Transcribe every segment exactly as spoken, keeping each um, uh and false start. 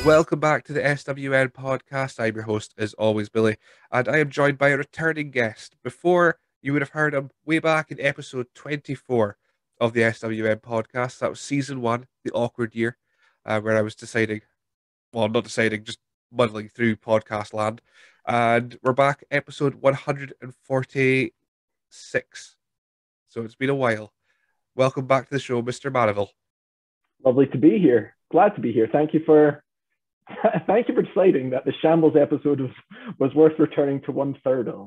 Welcome back to the S W N podcast. I'm your host, as always, Billy, and I am joined by a returning guest. Before, you would have heard him way back in episode twenty-four of the S W N podcast. That was season one, the awkward year, uh, where I was deciding, well, not deciding, just muddling through podcast land. And we're back, episode one hundred forty-six. So it's been a while. Welcome back to the show, Mister Manoval. Lovely to be here. Glad to be here. Thank you for thank you for deciding that the Shambles episode was, was worth returning to one third of.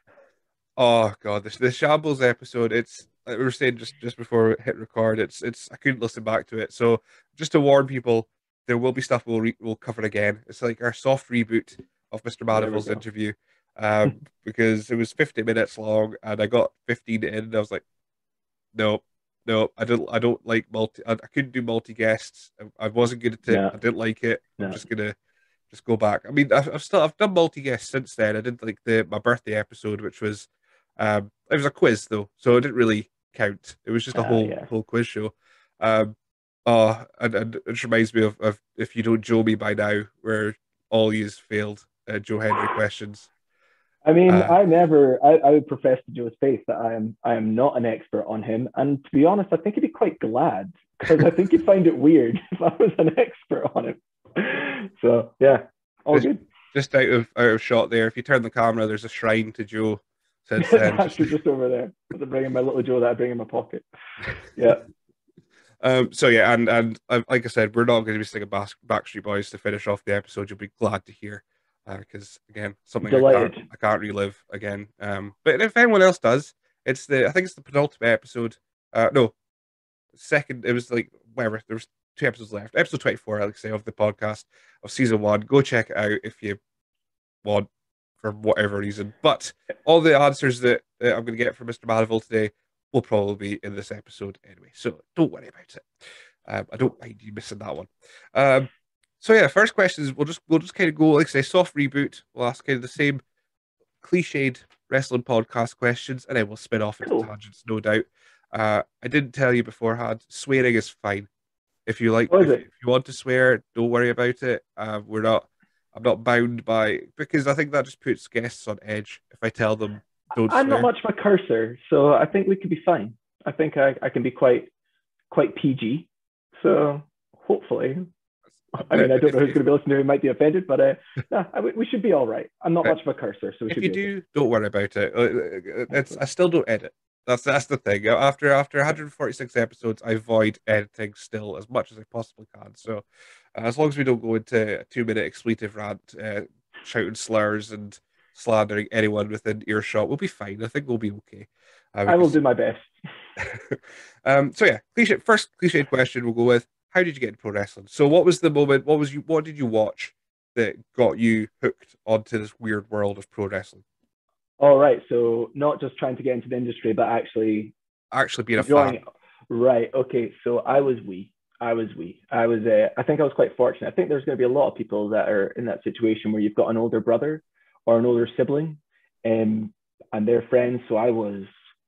Oh god, this the Shambles episode. It's like we were saying just just before we hit record. It's it's I couldn't listen back to it. So just to warn people, there will be stuff we'll re- we'll cover again. It's like our soft reboot of Mister There we Manival's go. interview, um, because it was fifty minutes long, and I got fifteen in, and I was like, no, no, I don't I don't like multi. I, I couldn't do multi guests. I, I wasn't good at it. No, I didn't like it. I'm no. just gonna just go back. I mean, I've, I've still I've done multi guests since then. I did like the my birthday episode, which was um it was a quiz though, so it didn't really count. It was just a Uh, whole yeah. whole quiz show. Um, oh, and, and it just reminds me of, of If You Don't Joe Me By Now, where all yous failed uh, Joe Henry questions. I mean, Uh, I never I, I would profess to Joe's face that I am I am not an expert on him. And to be honest, I think he'd be quite glad because I think he'd find it weird if I was an expert on him. So yeah, all just good. just out of out of shot there. If you turn the camera, there's a shrine to Joe since then. Just Actually just over there. I'm bringing my little Joe that I bring in my pocket. Yeah. Um, so yeah, and and uh, like I said, we're not going to be singing Bas- Backstreet Boys to finish off the episode. You'll be glad to hear, because again, something I can't Delighted. I can't relive again. Um, but if anyone else does, it's the I think it's the penultimate episode. Uh, no, second. It was like whatever. There was two episodes left. Episode twenty-four, I like to say, of the podcast of season one. Go check it out if you want, for whatever reason. But all the answers that uh, I'm going to get from Mister Manival today will probably be in this episode anyway. So don't worry about it. Um, I don't mind you missing that one. Um, so yeah, first question is we'll just we'll just kind of go like I say soft reboot. We'll ask kind of the same cliched wrestling podcast questions, and then we'll spin off into Cool. tangents, no doubt. Uh, I didn't tell you beforehand. Swearing is fine. If you like, What is if it? if you want to swear, don't worry about it. Uh, we're not. I'm not bound by because I think that just puts guests on edge if I tell them don't I'm not swear. much of a cursor, so I think we could be fine. I think I, I can be quite quite P G. So hopefully, I mean, I don't If know who's if, going to be listening who might be offended, but uh, no, I, we should be all right. I'm not much of a cursor, so we if should you be okay. do, don't worry about it. Uh, It's I Excellent. still don't edit. That's that's the thing. After after one hundred forty-six episodes, I avoid editing still as much as I possibly can. So uh, as long as we don't go into a two minute expletive rant, uh, shouting slurs and slandering anyone within earshot, we'll be fine. I think we'll be okay. Uh, we I can will do see. my best. um. So yeah, cliche. First cliched question we'll go with: how did you get into pro wrestling? So what was the moment? What was you? What did you watch that got you hooked onto this weird world of pro wrestling? All right, so not just trying to get into the industry, but actually Actually, being a enjoying fan. it. Right. Okay. So I was wee. I was wee. I was. Uh, I think I was quite fortunate. I think there's going to be a lot of people that are in that situation where you've got an older brother or an older sibling, um, and they're friends. So I was.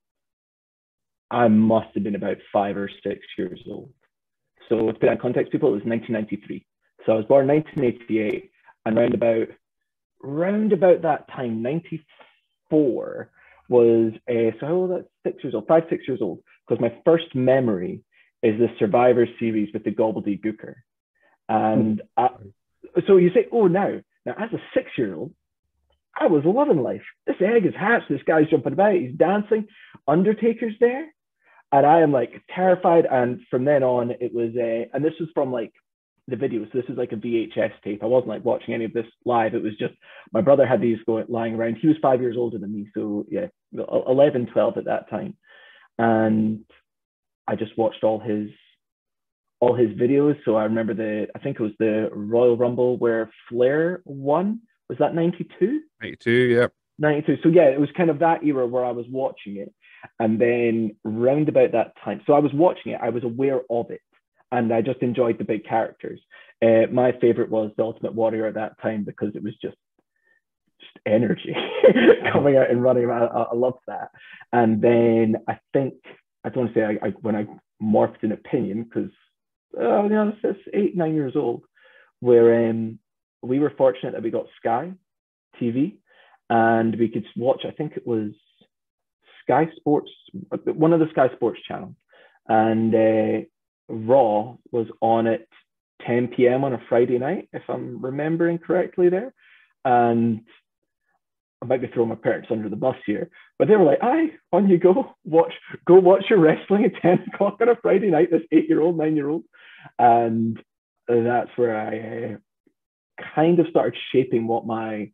I must have been about five or six years old. So to put that in context, people, it was nineteen ninety-three. So I was born nineteen eighty-eight, and round about round about that time, ninety-four was uh, so how old? That's six years old, five six years old. Because my first memory is the Survivor series with the Gobbledygooker, and I, so you say, oh, now now as a six year old, I was loving life. This egg is hatched. This guy's jumping about. He's dancing. Undertaker's there, and I am like terrified. And from then on, it was a, and this was from like the video. So this is like a V H S tape. I wasn't like watching any of this live. It was just my brother had these going lying around. He was five years older than me, so yeah, eleven, twelve at that time, and I just watched all his all his videos. So I remember the, I think it was the Royal Rumble where Flair won. Was that ninety-two? ninety-two, yeah. ninety-two. So yeah, it was kind of that era where I was watching it. And then round about that time, so I was watching it, I was aware of it, and I just enjoyed the big characters. Uh, my favorite was the Ultimate Warrior at that time because it was just just energy coming out and running around. I, I loved that. And then I think I don't want to say I, I when I morphed in opinion because oh, you know, it's eight nine years old where um, we were fortunate that we got Sky T V, and we could watch. I think it was Sky Sports, one of the Sky Sports channels, and uh, Raw was on at ten p m on a Friday night, if I'm remembering correctly there. And I might be throwing my parents under the bus here, but they were like, "Aye, on you go, watch, go watch your wrestling at ten o'clock on a Friday night." This eight-year-old, nine-year-old, and that's where I uh, kind of started shaping what my,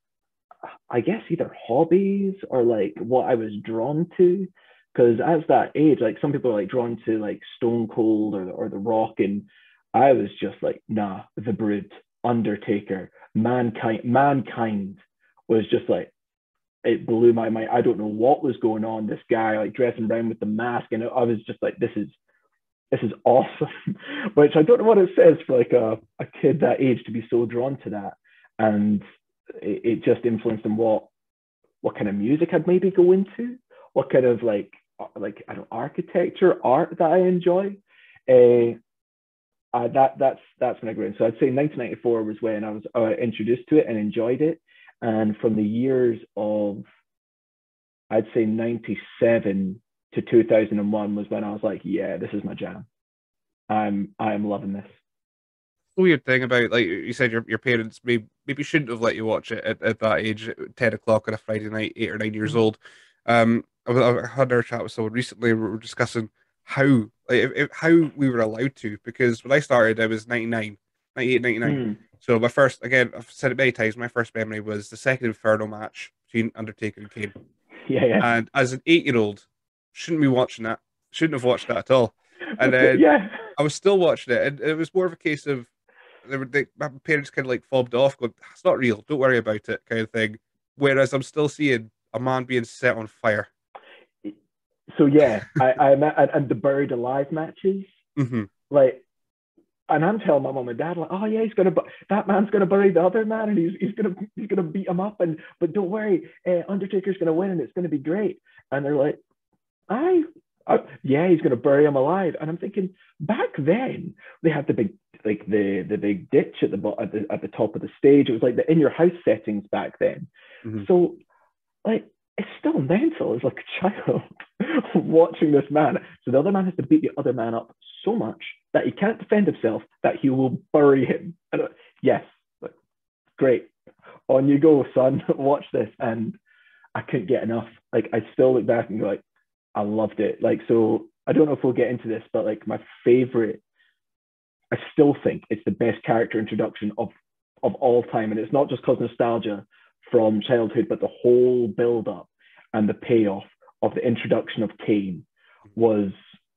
I guess, either hobbies or like what I was drawn to. Because at that age, like some people are like drawn to like Stone Cold or or The Rock, and I was just like, nah, The Brood, Undertaker, Mankind, Mankind was just like, it blew my mind. I don't know what was going on. This guy like dressing around with the mask, and I was just like, this is this is awesome. Which I don't know what it says for like a, a kid that age to be so drawn to that. And it, it just influenced him what what kind of music I'd maybe go into, what kind of like like I don't architecture, art that I enjoy. Uh, uh, that that's that's when I grew in. So I'd say nineteen ninety-four was when I was uh, introduced to it and enjoyed it. And from the years of, I'd say ninety-seven to two thousand one was when I was like, yeah, this is my jam. I'm I'm loving this. Weird thing about, like you said, your your parents maybe maybe shouldn't have let you watch it at, at that age, at ten o'clock on a Friday night, eight or nine years old. Um, I, I had another chat with someone recently. We were discussing how like if, if, how we were allowed to, because when I started, I was ninety-nine, ninety-eight, ninety-nine. Mm. So my first, again, I've said it many times, my first memory was the second Inferno match between Undertaker and Kane. Yeah, yeah. And as an eight-year-old, shouldn't be watching that. Shouldn't have watched that at all. And then Yeah. I was still watching it, and it was more of a case of they were they, my parents kind of like fobbed off, going, "It's not real. Don't worry about it," kind of thing. Whereas I'm still seeing a man being set on fire. So yeah, I I and, and the buried alive matches, Hmm. like, and I'm telling my mom and dad like, oh yeah, he's gonna that man's gonna bury the other man, and he's he's gonna he's gonna beat him up, and but don't worry, uh, Undertaker's gonna win, and it's gonna be great. And they're like, I, I yeah, he's gonna bury him alive. And I'm thinking, back then they had the big like the the big ditch at the at the at the top of the stage. It was like the in your house settings back then. Hmm. So like it's still mental as like a child watching this man. So the other man has to beat the other man up so much that he can't defend himself, that he will bury him. And uh, yes, great. On you go, son. Watch this. And I couldn't get enough. Like I still look back and go like, I loved it. Like, so I don't know if we'll get into this, but like my favorite, I still think it's the best character introduction of of all time. And it's not just because nostalgia from childhood, but the whole build up and the payoff of the introduction of Kane was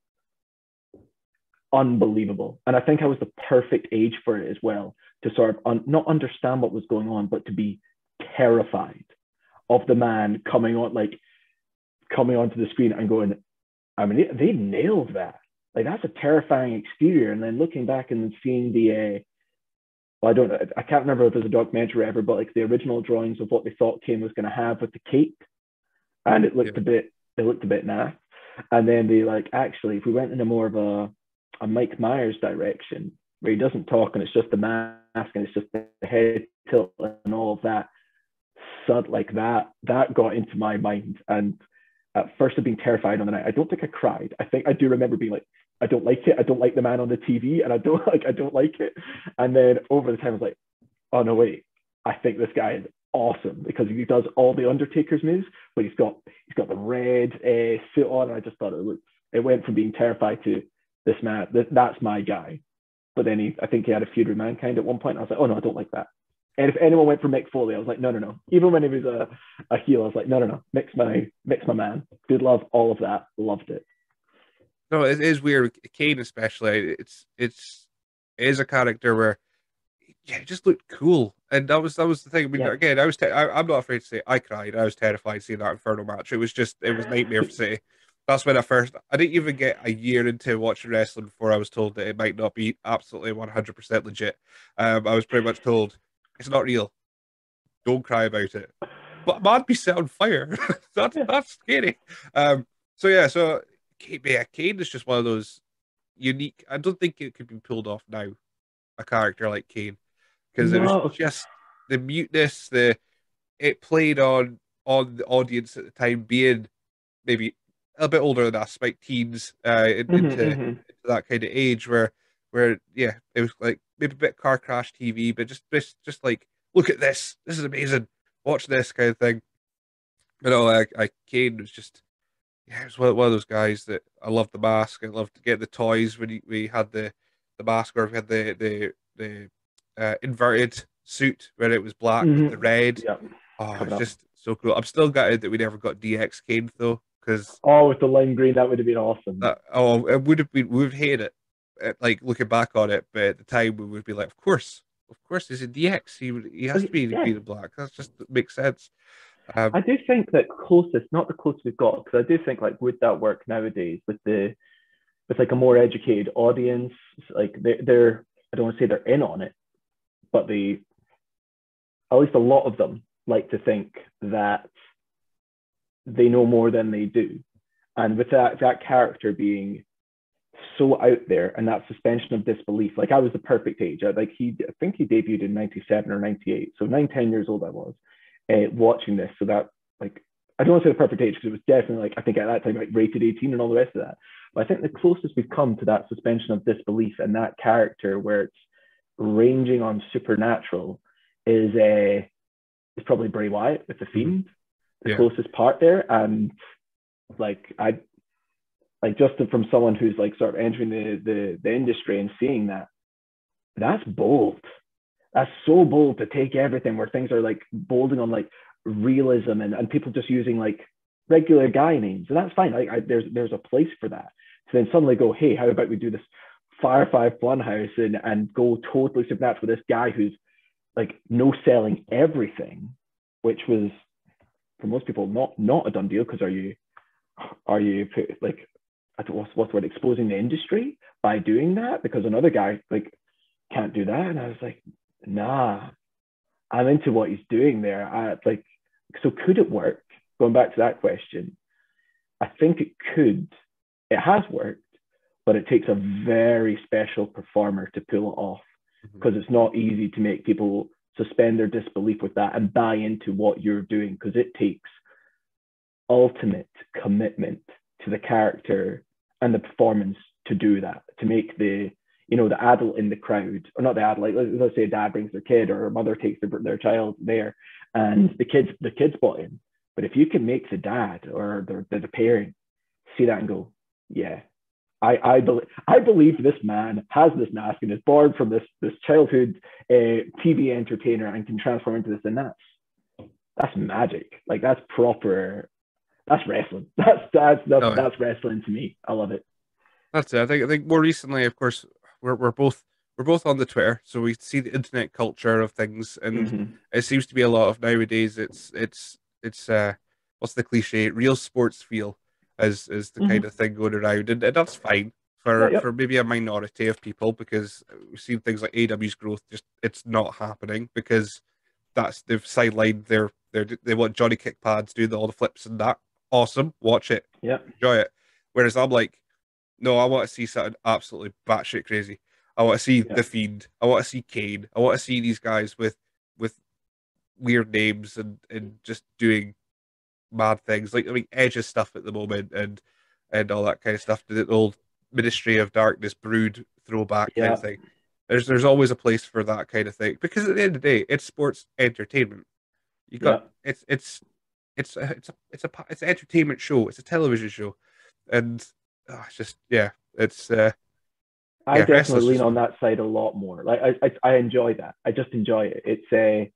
unbelievable. And I think I was the perfect age for it as well, to sort of un- not understand what was going on, but to be terrified of the man coming on, like coming onto the screen and going, I mean, they, they nailed that. Like that's a terrifying exterior. And then looking back and seeing the, uh, well, I don't know, I can't remember if there's a documentary ever, but like the original drawings of what they thought Kane was going to have with the cape, and it looked Yeah. a bit, it looked a bit naff. And then they like, actually, if we went in a more of a, a Mike Myers direction, where he doesn't talk and it's just the mask and it's just the head tilt and all of that, so like that, that got into my mind. And at first I'd been terrified on the night. I don't think I cried. I think I do remember being like, I don't like it. I don't like the man on the T V, and I don't like, I don't like it. And then over the time I was like, oh no, wait, I think this guy is awesome, because he does all the Undertaker's moves, but he's got he's got the red uh, suit on, and I just thought it looked, it went from being terrified to this man, this, that's my guy. But then he, I think he had a feud with Mankind at one point. And I was like, oh no, I don't like that. And if anyone went for Mick Foley, I was like, no, no, no. Even when he was a, a heel, I was like, no, no, no. Mick's my Mick's my man. Good love, all of that. Loved it. No, it is weird. Kane, especially, it's it's it is a character where, yeah, it just looked cool, and that was that was the thing. I mean, Yeah. again, I was te- I, I'm not afraid to say I cried. I was terrified seeing that Inferno match. It was just it was nightmare for City. That's when I first. I didn't even get a year into watching wrestling before I was told that it might not be absolutely one hundred percent legit. Um, I was pretty much told it's not real. Don't cry about it. But man, be set on fire. that's Yeah. that's scary. Um, so yeah, so yeah, Kane is just one of those unique. I don't think it could be pulled off now. A character like Kane. because it was No. just the muteness, the it played on on the audience at the time being maybe a bit older than us, like teens, uh, in- Hmm, into, into hmm. that kind of age where where yeah, it was like maybe a bit car crash T V, but just just just like look at this, this is amazing, watch this kind of thing. You know, like I Kane was just yeah, it was one, one of those guys that I loved the mask. I loved to get the toys when he, we had the the mask, or we had the the the uh, inverted suit where it was black with Hmm. the red. Yeah, Oh, coming it's up. just so cool. I'm still gutted that we never got D X Kane though, because Oh, with the lime green, that would have been awesome. that oh, it would have been we would have hated it. uh, Like looking back on it, but at the time we would be like, of course, of course, he's a D X. He would, he has to Like, be yeah, green and black. That just makes sense. Um, I do think that closest, not the closest we've got, because I do think like would that work nowadays with the with like a more educated audience, like they, they're I don't want to say they're in on it, but they at least a lot of them like to think that they know more than they do, and with that that character being so out there and that suspension of disbelief, like I was the perfect age. I, like he, I think he debuted in ninety-seven or ninety-eight, so nine, ten years old I was uh, watching this. So that like I don't want to say the perfect age because it was definitely like I think at that time like rated eighteen and all the rest of that. But I think the closest we've come to that suspension of disbelief and that character where it's ranging on supernatural is uh, is probably Bray Wyatt with the mhm, Fiend, the yeah, closest part there. And like I like just from someone who's like sort of entering the the, the industry and seeing that, that's bold. That's so bold to take everything where things are like bolding on like realism and, and people just using like regular guy names, and that's fine. Like I, there's there's a place for that. To then suddenly go, hey, how about we do this Firefly Funhouse and and go totally supernatural with this guy who's like no selling everything, which was for most people not not a done deal because are you are you like I don't what's what's the word exposing the industry by doing that because another guy like can't do that, and I was like, nah, I'm into what he's doing there. I like so could it work? Going back to that question, I think it could. It has worked, but it takes a very special performer to pull it off mhm, because it's not easy to make people suspend their disbelief with that and buy into what you're doing because it takes ultimate commitment to the character and the performance to do that, to make the you know the adult in the crowd, or not the adult, like let's say a dad brings their kid or a mother takes their, their child there and the kids the kids bought in. But if you can make the dad or the, the parent see that and go, yeah, I I believe I believe this man has this mask and is born from this this childhood uh, T V entertainer and can transform into this, and that's that's magic. Like that's proper. That's wrestling. That's that's that's oh yeah. that's wrestling to me. I love it. That's it. I think I think more recently, of course, we're we're both we're both on the Twitter, so we see the internet culture of things, and Mm-hmm. it seems to be a lot of nowadays. It's it's it's uh, what's the cliche? Real sports feel is is the kind Mm-hmm. of thing going around, and, and that's fine Yeah. for for Yep. maybe a minority of people because we've seen things like A E W's growth. Just it's not happening because that's they've sidelined their their they want Johnny Kick pads do the, all the flips and that. Awesome, watch it, Yep. enjoy it. Whereas I'm like. No, I want to see something absolutely batshit crazy. I want to see Yeah. the Fiend. I want to see Kane. I want to see these guys with with weird names and and just doing mad things. Like I mean, Edge's stuff at the moment and and all that kind of stuff. The old Ministry of Darkness brood throwback kind of Yeah. thing. There's there's always a place for that kind of thing because at the end of the day, it's sports entertainment. You got Yeah. it's it's it's a, it's a it's a it's an entertainment show. It's a television show, and oh, it's just yeah, it's. uh I Yeah, definitely wrestling's lean just on fun. that side a lot more. Like I, I, I enjoy that. I just enjoy it. It's a.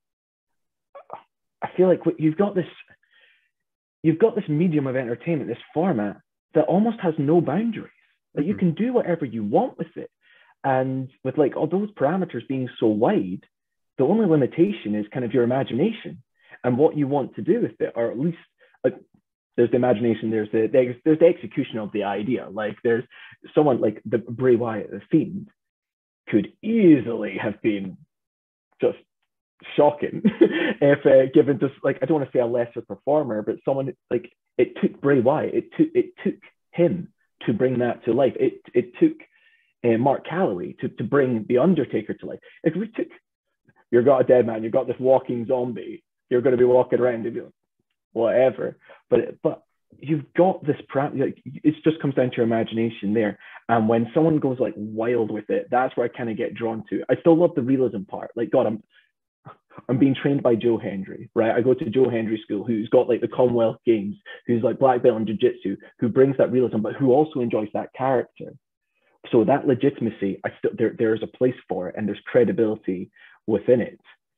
I feel like you've got this, you've got this medium of entertainment, this format that almost has no boundaries. Like you Hmm. can do whatever you want with it, and with like all those parameters being so wide, the only limitation is kind of your imagination and what you want to do with it, or at least like there's the imagination, there's the, the there's the execution of the idea. Like there's someone like the Bray Wyatt, the Fiend, could easily have been just shocking if uh, given just like I don't want to say a lesser performer, but someone like it took Bray Wyatt, it took it took him to bring that to life. It it took uh, Mark Calloway to to bring the Undertaker to life. If we took You've got a dead man. You've got this walking zombie. You're going to be walking around and be like, whatever. But but you've got this. Like, it just comes down to your imagination there. And when someone goes like wild with it, that's where I kind of get drawn to. I still love the realism part. Like, God, I'm I'm being trained by Joe Hendry, right? I go to Joe Hendry School, who's got like the Commonwealth Games, who's like black belt in jiu-jitsu, who brings that realism, but who also enjoys that character. So that legitimacy, I still there there's a place for it, and there's credibility within it.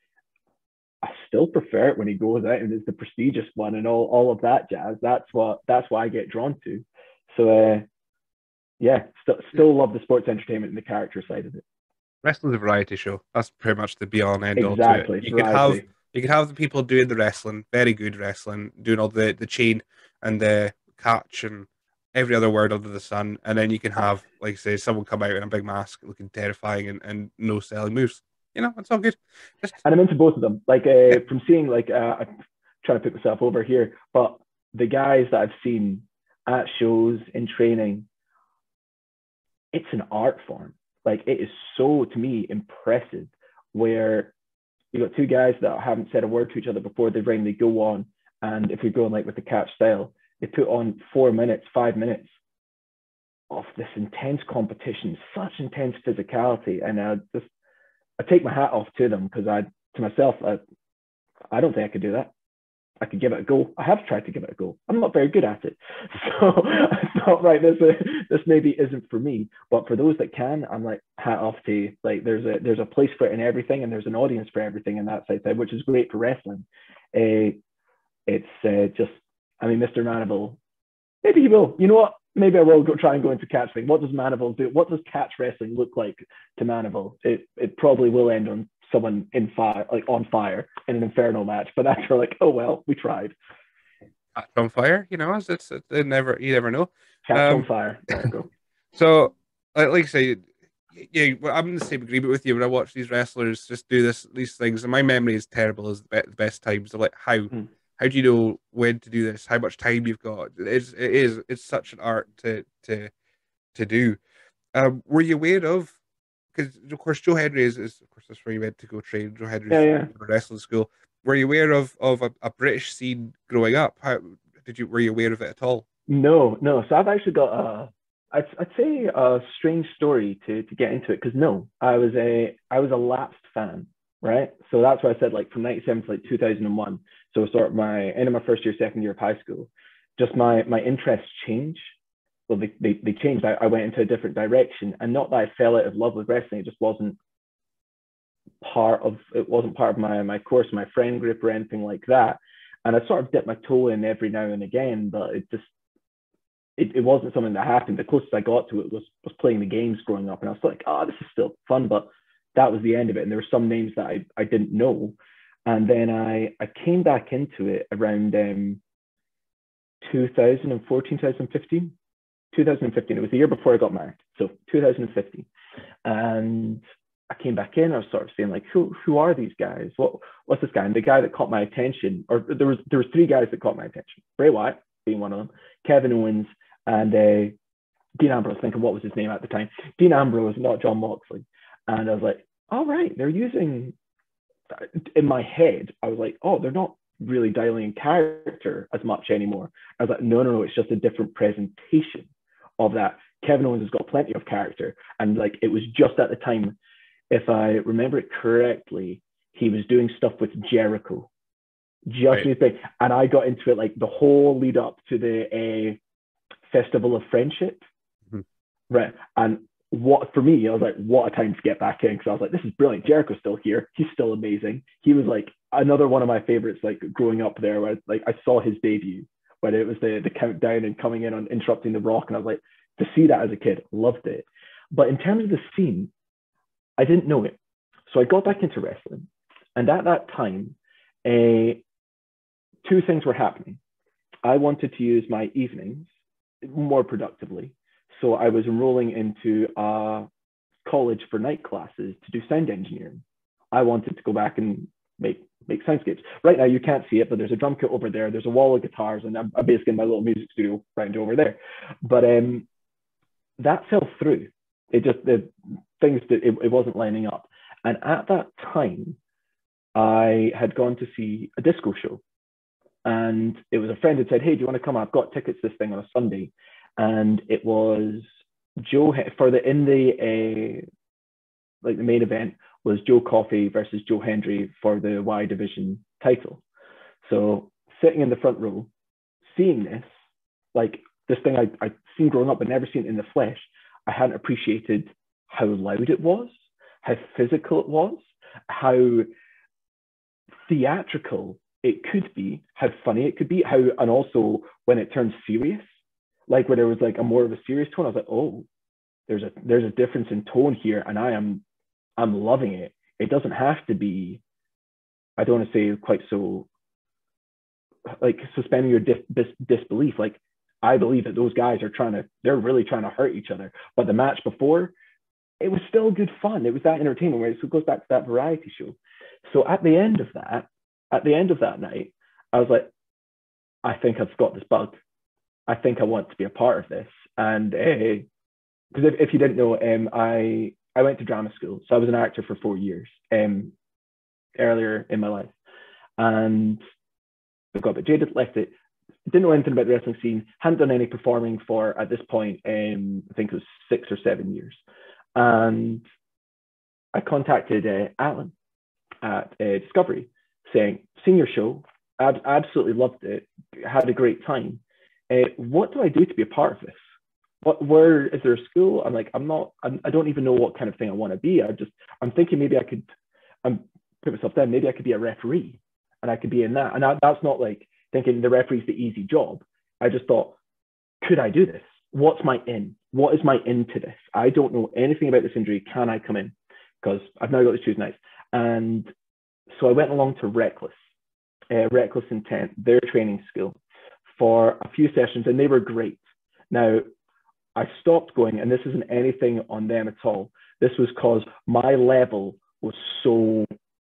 I still prefer it when he goes out and is the prestigious one and all, all of that jazz. That's what that's what I get drawn to. So uh, yeah, still still love the sports entertainment and the character side of it. Wrestling's a variety show. That's pretty much the be all and end all to it. Exactly, You could have variety. you could have the people doing the wrestling, very good wrestling, doing all the the chain and the catch and every other word under the sun, and then you can have, like I say, someone come out in a big mask looking terrifying and, and no selling moves. You know, it's all good. Just And I'm into both of them. Like yeah, uh, from seeing like uh, I'm trying to put myself over here, but the guys that I've seen at shows in training, it's an art form. Like it is so to me impressive. Where you got two guys that haven't said a word to each other before they ring, they go on, and if you're going like with the catch style, they put on four minutes, five minutes of this intense competition, such intense physicality, and I just I take my hat off to them because I to myself I, I don't think I could do that. I could give it a go. I have tried to give it a go. I'm not very good at it, so I thought, right, this uh, this maybe isn't for me. But for those that can, I'm like hat off to you. Like there's a there's a place for it in everything, and there's an audience for everything in that side, which is great for wrestling. Uh, it's uh, just, I mean, Mister Manoval, maybe he will. You know what? Maybe I will go try and go into catch thing. What does Manoval do? What does catch wrestling look like to Manoval? It it probably will end on someone in fire, like on fire in an inferno match. But after like, oh well, we tried. catch on fire. You know, it's, it's it never you never know. Catch on Um, fire. There we go. so like, like I say, yeah, well, I'm in the same agreement with you when I watch these wrestlers just do this these things, and my memory is terrible as the be- the best times. So like how Mm. how do you know when to do this? How much time you've got? It's it is it's such an art to to to do. Um, were you aware of? Because of course Joe Henry is, is of course that's where you went to go train. Joe Yeah, Henry's yeah. a wrestling school. Were you aware of of a, a British scene growing up? How did you were you aware of it at all? No, no. So I've actually got a, I'd, I'd say a strange story to to get into it because no, I was a I was a lapsed fan, right? So that's why I said like from ninety-seven to like two thousand one. So sort of my end of my first year, second year of high school, just my my interests changed. Well, they, they, they changed. I, I went into a different direction, and not that I fell out of love with wrestling. It just wasn't part of it wasn't part of my my course, my friend group, or anything like that. And I sort of dipped my toe in every now and again, but it just it, it wasn't something that happened. The closest I got to it was was playing the games growing up, and I was like, oh, this is still fun, but that was the end of it. And there were some names that I, I didn't know. And then I I came back into it around um, two thousand fourteen, two thousand fifteen. two thousand fifteen. It was the year before I got married, so two thousand fifteen. And I came back in. I was sort of saying like, who who are these guys? What what's this guy? And the guy that caught my attention, or there was there was three guys that caught my attention. Bray Wyatt being one of them, Kevin Owens, and uh, Dean Ambrose. Thinking what was his name at the time? Dean Ambrose, not John Moxley. And I was like, all right, they're using. In my head, I was like, oh, they're not really dialing in character as much anymore. I was like, no, no, no, it's just a different presentation of that. Kevin Owens has got plenty of character, and like it was just at the time, if I remember it correctly, he was doing stuff with Jericho, just Right. new thing, and I got into it like the whole lead up to the uh, Festival of Friendship, Mm-hmm. right? And what for me, I was like, what a time to get back in because I was like, this is brilliant. Jericho's still here. He's still amazing. He was like another one of my favorites, like growing up there, where like I saw his debut when it was the the countdown and coming in on interrupting the Rock, and I was like, to see that as a kid, loved it. But in terms of the scene, I didn't know it, so I got back into wrestling, and at that time, uh, two things were happening. I wanted to use my evenings more productively. So I was enrolling into a college for night classes to do sound engineering. I wanted to go back and make make soundscapes. Right now you can't see it, but there's a drum kit over there. There's a wall of guitars, and I'm, I'm basically in my little music studio right over there. But um, that fell through. It just the things that it, it wasn't lining up. And at that time, I had gone to see a disco show, and it was a friend had said, "Hey, do you want to come? I've got tickets to this thing on a Sunday," and it was Joe for the in the uh, like the main event was Joe Coffey versus Joe Hendry for the Y division title. So sitting in the front row, seeing this, like this thing I I'd seen growing up but never seen it in the flesh, I hadn't appreciated how loud it was, how physical it was, how theatrical it could be, how funny it could be, how and also when it turned serious, like where there was like a more of a serious tone, I was like, oh, there's a there's a difference in tone here, and I am I'm loving it. It doesn't have to be, I don't want to say quite so like suspending your dis- dis- disbelief. Like I believe that those guys are trying to, they're really trying to hurt each other. But the match before, it was still good fun. It was that entertainment where it goes back to that variety show. So at the end of that, at the end of that night, I was like, I think I've got this bug. I think I want to be a part of this. And because uh, if, if you didn't know, um, I I went to drama school, so I was an actor for four years um, earlier in my life, and I got a bit jaded, left it. Didn't know anything about the wrestling scene. Hadn't done any performing for at this point. Um, I think it was six or seven years, and I contacted uh, Alan at uh, Discovery, saying, "Seen your show, ab- absolutely loved it, had a great time. Uh, what do I do to be a part of this? What, where is there a school?" I'm like, I'm not, I'm, I don't even know what kind of thing I want to be. I just, I'm thinking maybe I could, I'm put myself down. Maybe I could be a referee, and I could be in that. And I, that's not like thinking the referee's the easy job. I just thought, could I do this? What's my in? What is my into this? I don't know anything about this injury. Can I come in? Because I've now got to choose nights. And so I went along to Reckless, uh, Reckless Intent, their training school, for a few sessions, and they were great. Now, I stopped going, and this isn't anything on them at all. This was because my level was so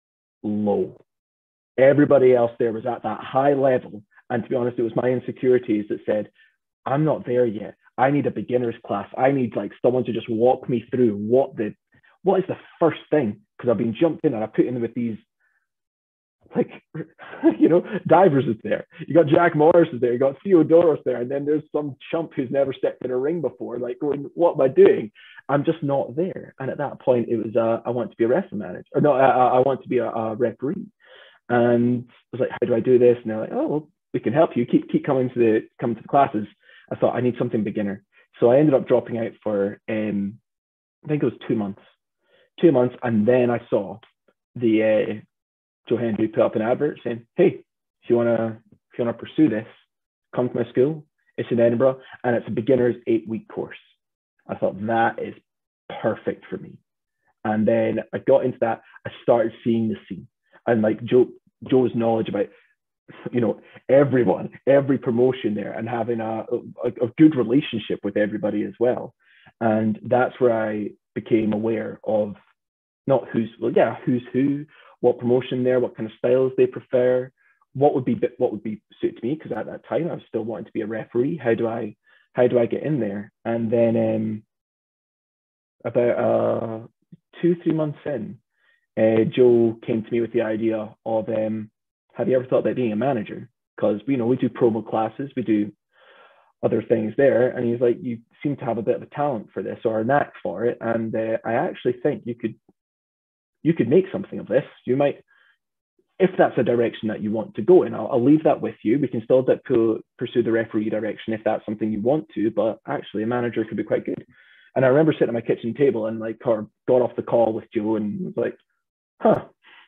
low. Everybody else there was at that high level. And to be honest, it was my insecurities that said, I'm not there yet. I need a beginner's class. I need like someone to just walk me through what the, what is the first thing? Because I've been jumped in and I put in with these, like, you know, Divers is there. You got Jack Morris is there. You got Theodoros there. And then there's some chump who's never stepped in a ring before, like going, what am I doing? I'm just not there. And at that point, it was, uh, I want to be a wrestling manager. Or no, I, I want to be a, a referee. And I was like, how do I do this? And they're like, oh, well, we can help you. Keep keep coming to the coming to the classes. I thought I need something beginner. So I ended up dropping out for um, I think it was two months. Two months, and then I saw the uh, Joe Hendry put up an advert saying, hey, if you wanna if you wanna pursue this, come to my school. It's in Edinburgh, and it's a beginner's eight-week course. I thought that is perfect for me. And then I got into that. I started seeing the scene. And like Joe, Joe's knowledge about, you know, everyone, every promotion there, and having a, a, a good relationship with everybody as well. And that's where I became aware of not who's, well, yeah, who's who, what promotion there, what kind of styles they prefer, what would be what would be suited to me. Because at that time I was still wanting to be a referee. How do I how do I get in there? And then um, about uh, two three months in, Uh, Joe came to me with the idea of, um, have you ever thought about being a manager? Because, you know, we do promo classes, we do other things there. And he's like, you seem to have a bit of a talent for this or a knack for it. And uh, I actually think you could, you could make something of this. You might, if that's a direction that you want to go in, I'll, I'll leave that with you. We can still to pursue the referee direction if that's something you want to, but actually a manager could be quite good. And I remember sitting at my kitchen table and like, or got off the call with Joe and was like, huh.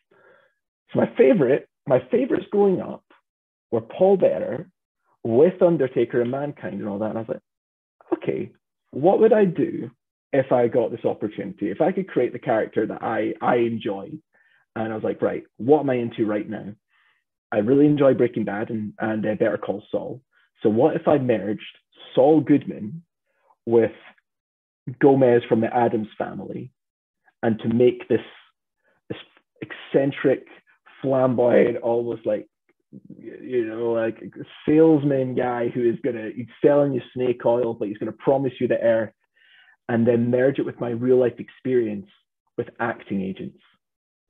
So my favorite, my favorites growing up were Paul Bearer with Undertaker and Mankind and all that. And I was like, okay, what would I do if I got this opportunity? If I could create the character that I, I enjoy. And I was like, right, what am I into right now? I really enjoy Breaking Bad and, and uh, Better Call Saul. So what if I merged Saul Goodman with Gomez from the Addams family, and to make this, this eccentric, flamboyant, almost like, you know, like a salesman guy who is gonna, he's selling you snake oil, but he's gonna promise you the earth, and then merge it with my real life experience with acting agents.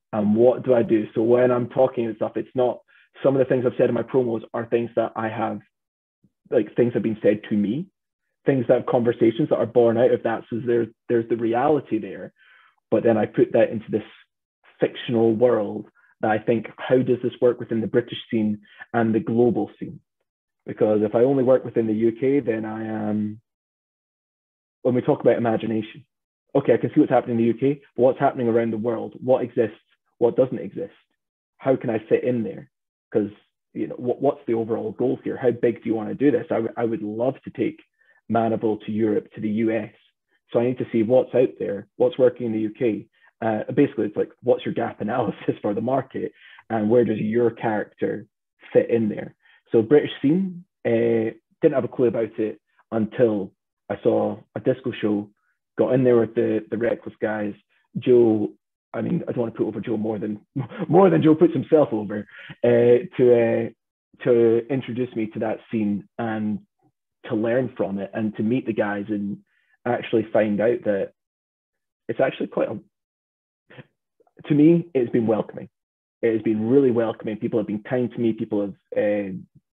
And what do I do? So when I'm talking and stuff, it's not, some of the things I've said in my promos are things that I have, like things have been said to me, things that have conversations that are born out of that. So there's there's the reality there, but then I put that into this fictional world that I think, how does this work within the British scene and the global scene? Because if I only work within the U K, then I am, when we talk about imagination, okay, I can see what's happening in the U K, but what's happening around the world? What exists? What doesn't exist? How can I fit in there? Because, you know, what, what's the overall goal here? How big do you want to do this? I, w- I would love to take Manoval to Europe, to the U S. So I need to see what's out there, what's working in the U K. Uh, basically, it's like, what's your gap analysis for the market, and where does your character fit in there? So British scene, uh, didn't have a clue about it until I saw a disco show, got in there with the, the Reckless guys. Joe, I mean, I don't want to put over Joe more than more than Joe puts himself over, uh, to uh, to introduce me to that scene and to learn from it and to meet the guys and actually find out that it's actually quite a, to me, it's been welcoming. It has been really welcoming. People have been kind to me. People have, uh,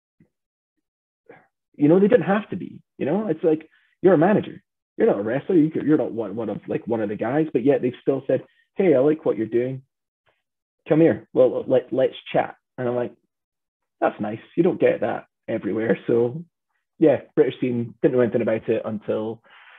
you know, they didn't have to be. You know, it's like, you're a manager. You're not a wrestler. You could, you're not one, one of like one of the guys, but yet they've still said, "Hey, I like what you're doing. Come here. Well, let let's chat." And I'm like, that's nice. You don't get that everywhere. So, yeah, British scene, didn't know anything about it until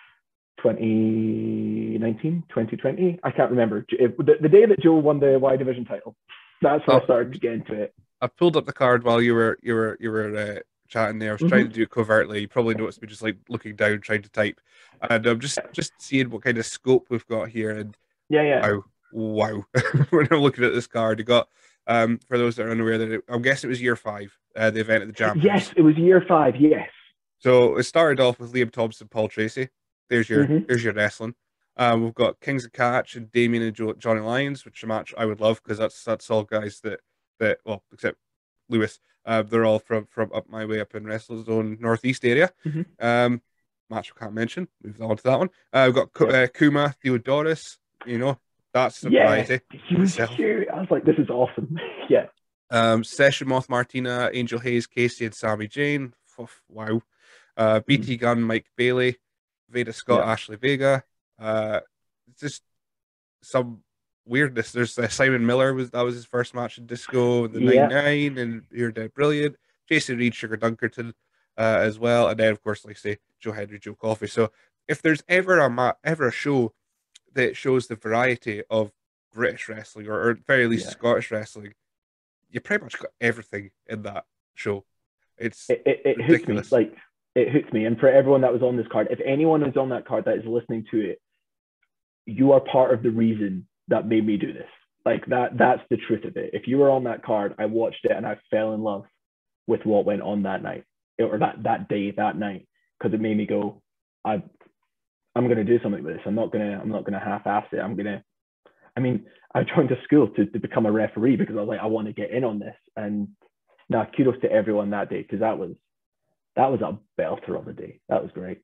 twenty nineteen, twenty twenty. I can't remember. The, the day that Joe won the Y Division title, that's when Oh, I started to get into it. I pulled up the card while you were you were you were uh, chatting there. I was trying Mm-hmm. to do it covertly. You probably noticed me just like looking down, trying to type, and I'm just just seeing what kind of scope we've got here. And Yeah, yeah. wow, wow! When I'm looking at this card, you got um for those that are unaware that it, I'm guessing it was year five, uh, the event at the Jam Yes, House. it was year five. Yes. So it started off with Liam Thompson, Paul Tracy. There's your Mm-hmm. there's your wrestling. Um, we've got Kings of Catch and Damien and jo- Johnny Lyons, which a match I would love because that's that's all guys that that well except Lewis, uh, they're all from from up my way up in WrestleZone Northeast area. Mm-hmm. Um, match I can't mention. Move on to that one. Uh, we've got Ku- Yep. uh, Kuma Theodoris. You know that's a Yeah, variety he in was itself. huge. I was like, this is awesome. Yeah. Um, Session Moth Martina, Angel Hayes, Casey, and Sammy Jane. Oof, wow. Uh, Mm. B T Gunn, Mike Bailey, Veda Scott, Yeah. Ashley Vega. Uh, just some weirdness. There's uh, Simon Miller was that was his first match in Disco, the nine Yeah. nine, and you're dead brilliant. Jason Reed, Sugar Dunkerton, uh, as well, and then of course, like I say, Joe Henry, Joe Coffey. So if there's ever a ma- ever a show that shows the variety of British wrestling, or, or at the very least Yeah. Scottish wrestling, you pretty much got everything in that show. It's It, it, it hooks me. ridiculous. Like, it hooks me. And for everyone that was on this card, if anyone is on that card that is listening to it, you are part of the reason that made me do this. Like that, that's the truth of it. If you were on that card, I watched it and I fell in love with what went on that night or that, that day, that night, because it made me go, I, I'm going to do something with this. I'm not going to, I'm not going to half-ass it. I'm going to, I mean, I joined a school to, to become a referee because I was like, I want to get in on this. And now kudos to everyone that day, because that was, that was a belter of a day. That was great.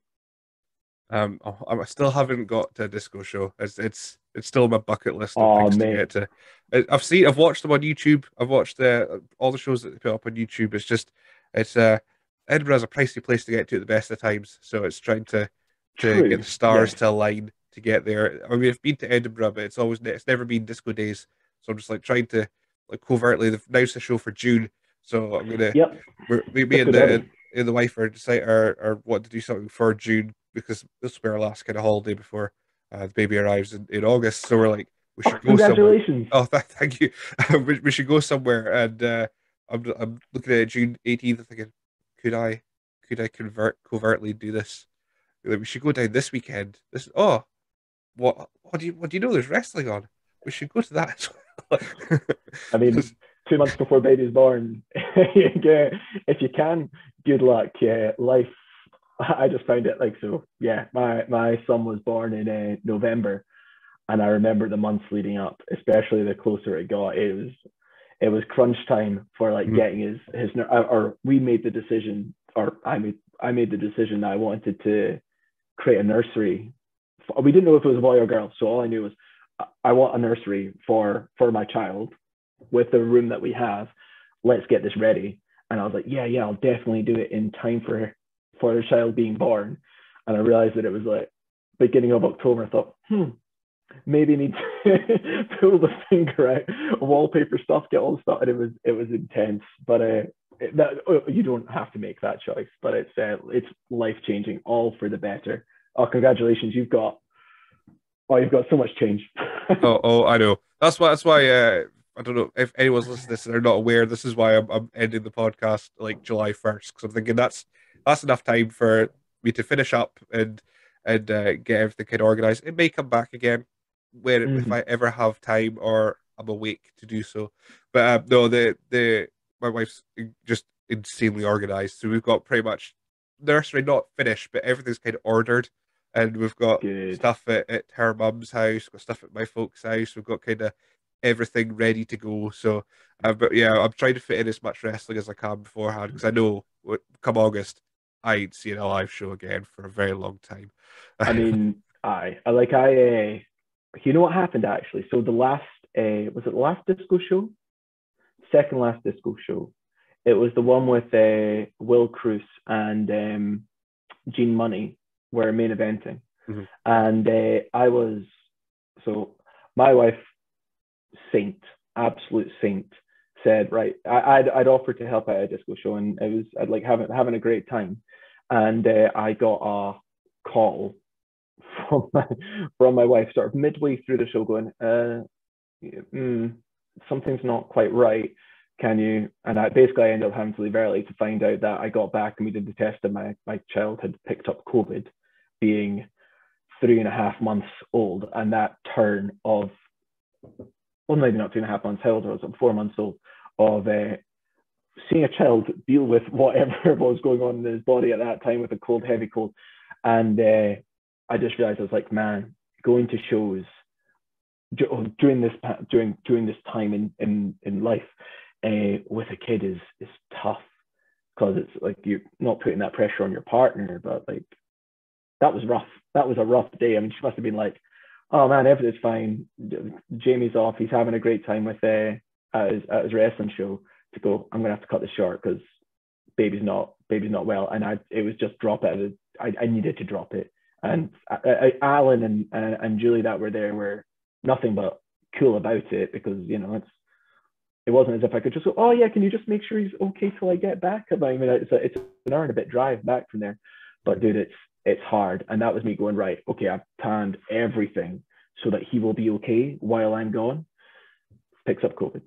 Um, I, I still haven't got to a disco show. It's it's it's still on my bucket list of Oh, things to mate. get to. I- I've seen, I've watched them on YouTube. I've watched uh, all the shows that they put up on YouTube. It's just, it's uh, Edinburgh's a pricey place to get to at the best of times. So it's trying to to get True. the stars Yes. to align to get there. I mean, I've been to Edinburgh, but it's always it's never been disco days. So I'm just like trying to like covertly. They've announced the show for June, so I'm gonna Yep. we're, me me Let's go and the Derby. and the wife are decide are are want to do something for June because this will be our last kind of holiday before uh, the baby arrives in, in August. So we're like, we Oh, should go somewhere. congratulations. Oh, th- thank you. we, we should go somewhere, and uh, I'm I'm looking at June eighteenth, thinking, could I could I convert covertly do this? Like, we should go down this weekend. This oh, what what do you what do you know? There's wrestling on. We should go to that as well. I mean, two months before baby's born, yeah, if you can, good luck. Yeah, life. I just found it like so. Yeah, my my son was born in uh, November, and I remember the months leading up, especially the closer it got. It was it was crunch time for like Mhm. getting his his or we made the decision, or I made I made the decision that I wanted to create a nursery. We didn't know if it was a boy or girl, so all I knew was I want a nursery for for my child with the room that we have. Let's get this ready. And I was like, yeah, yeah, I'll definitely do it in time for for the child being born. And I realized that it was like beginning of October. I thought, hmm, maybe need to pull the finger out, wallpaper stuff, get all the stuff. And it was it was intense. But uh, it, that you don't have to make that choice. But it's uh, it's life changing, all for the better. Oh, congratulations! You've got oh, you've got so much change. Oh, oh, I know. That's why. That's why. Uh, I don't know if anyone's listening to this and they're not aware. This is why I'm, I'm ending the podcast like July first, because I'm thinking that's that's enough time for me to finish up and and uh, get everything kind of organized. It may come back again when if Mm-hmm. I ever have time or I'm awake to do so. But um, no, the the my wife's just insanely organized. So we've got pretty much nursery not finished, but everything's kind of ordered, and we've got Good. stuff at, at her mum's house, got stuff at my folks' house. We've got kind of everything ready to go. So, uh, but yeah, I'm trying to fit in as much wrestling as I can beforehand because I know come August, I ain't seeing a live show again for a very long time. I mean, I, I like I, uh, you know what happened actually? So the last, uh, was it the last disco show? Second last disco show. It was the one with uh, Will Cruz and um, Gene Money were main eventing, Mhm. and uh, I was so my wife, saint, absolute saint, said right. I, I'd I'd offered to help out at a disco show, and it was I'd like having having a great time, and uh, I got a call from my from my wife, sort of midway through the show, going, uh, mm, "Something's not quite right. Can you?" And I basically I ended up having to leave early to find out that I got back and we did the test, and my my child had picked up COVID, being three and a half months old, and that turn of well, maybe not two and a half months. How old was I? Four months old. Of uh, seeing a child deal with whatever was going on in his body at that time with a cold, heavy cold, and uh, I just realized I was like, man, going to shows during this during during this time in in in life uh, with a kid is is tough because it's like you're not putting that pressure on your partner, but like that was rough. That was a rough day. I mean, she must have been like, oh man, everything's fine. Jamie's off. He's having a great time with uh, at his, at his wrestling show. To go, I'm gonna have to cut this short because baby's not baby's not well, and I it was just drop it. I, I needed to drop it, and I, I, Alan and, and and Julie that were there were nothing but cool about it because you know it's it wasn't as if I could just go, oh yeah, can you just make sure he's okay till I get back? I mean, it's a, it's an hour and a bit drive back from there, but dude, it's it's hard, and that was me going right. Okay, I've planned everything so that he will be okay while I'm gone. Picks up COVID.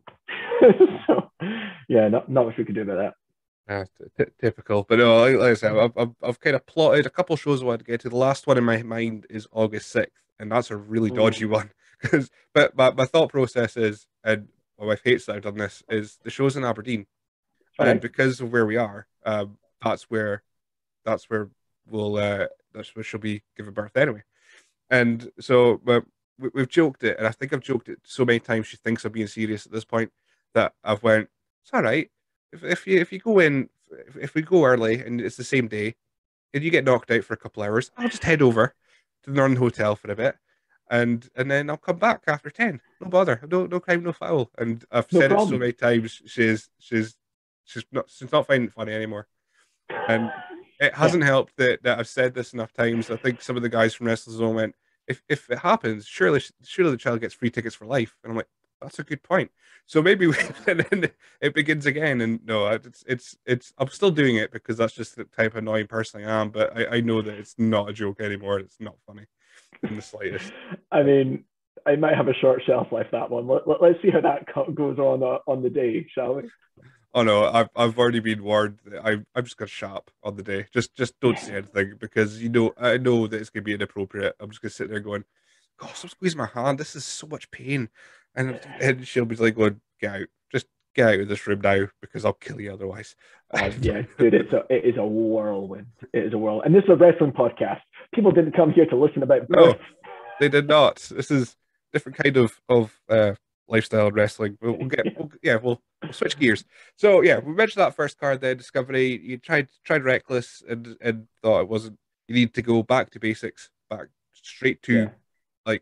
So yeah, not not much we could do about Uh, t- t- typical, but no, like, like I said, I've, I've, I've kind of plotted a couple shows I want to get to. The last one in my mind is August sixth, and that's a really that. dodgy Ooh, one. Because, but my, my thought process is, and my wife hates that I've done this, is the show's in Aberdeen, all and right. because of where we are, um, that's where that's where we'll uh, that's where she'll be giving birth anyway. And so, but we, we've joked it, and I think I've joked it so many times. She thinks I'm being serious at this point that I've went, it's all right. If if you if you go in, if, if we go early and it's the same day, and you get knocked out for a couple hours, I'll just head over to the Northern Hotel for a bit, and and then I'll come back after ten. No bother. No no crime, no foul. And I've No said it so problem. many times. She's she's she's not she's not finding it funny anymore. And it Yeah. hasn't helped that, that I've said this enough times. I think some of the guys from Wrestlers Zone went, if if it happens, surely surely the child gets free tickets for life. And I'm like, that's a good point. So maybe we, and then it begins again. And no, it's it's it's I'm still doing it because that's just the type of annoying person I am. But I, I know that it's not a joke anymore. It's not funny in the slightest. I mean, I might have a short shelf life that one. Let, let, us see how that goes on uh, on the day, shall we? Oh no, I've I've already been warned. That I I'm just gonna shut up on the day. Just just don't say anything because you know I know that it's gonna be inappropriate. I'm just gonna sit there going, "God, stop squeezing my hand. This is so much pain," and and she'll be like, "Going, get out. Just get out of this room now because I'll kill you otherwise." Oh yeah, dude, it's a it is a whirlwind. It is a whirl, and this is a wrestling podcast. People didn't come here to listen about birth. No, they did not. This is different kind of of uh, lifestyle wrestling. We'll, we'll get, we'll, yeah, we'll we'll switch gears. So yeah, we mentioned that first card there, Discovery. You tried tried Reckless and and thought it wasn't. You need to go back to basics, back straight to Yeah, like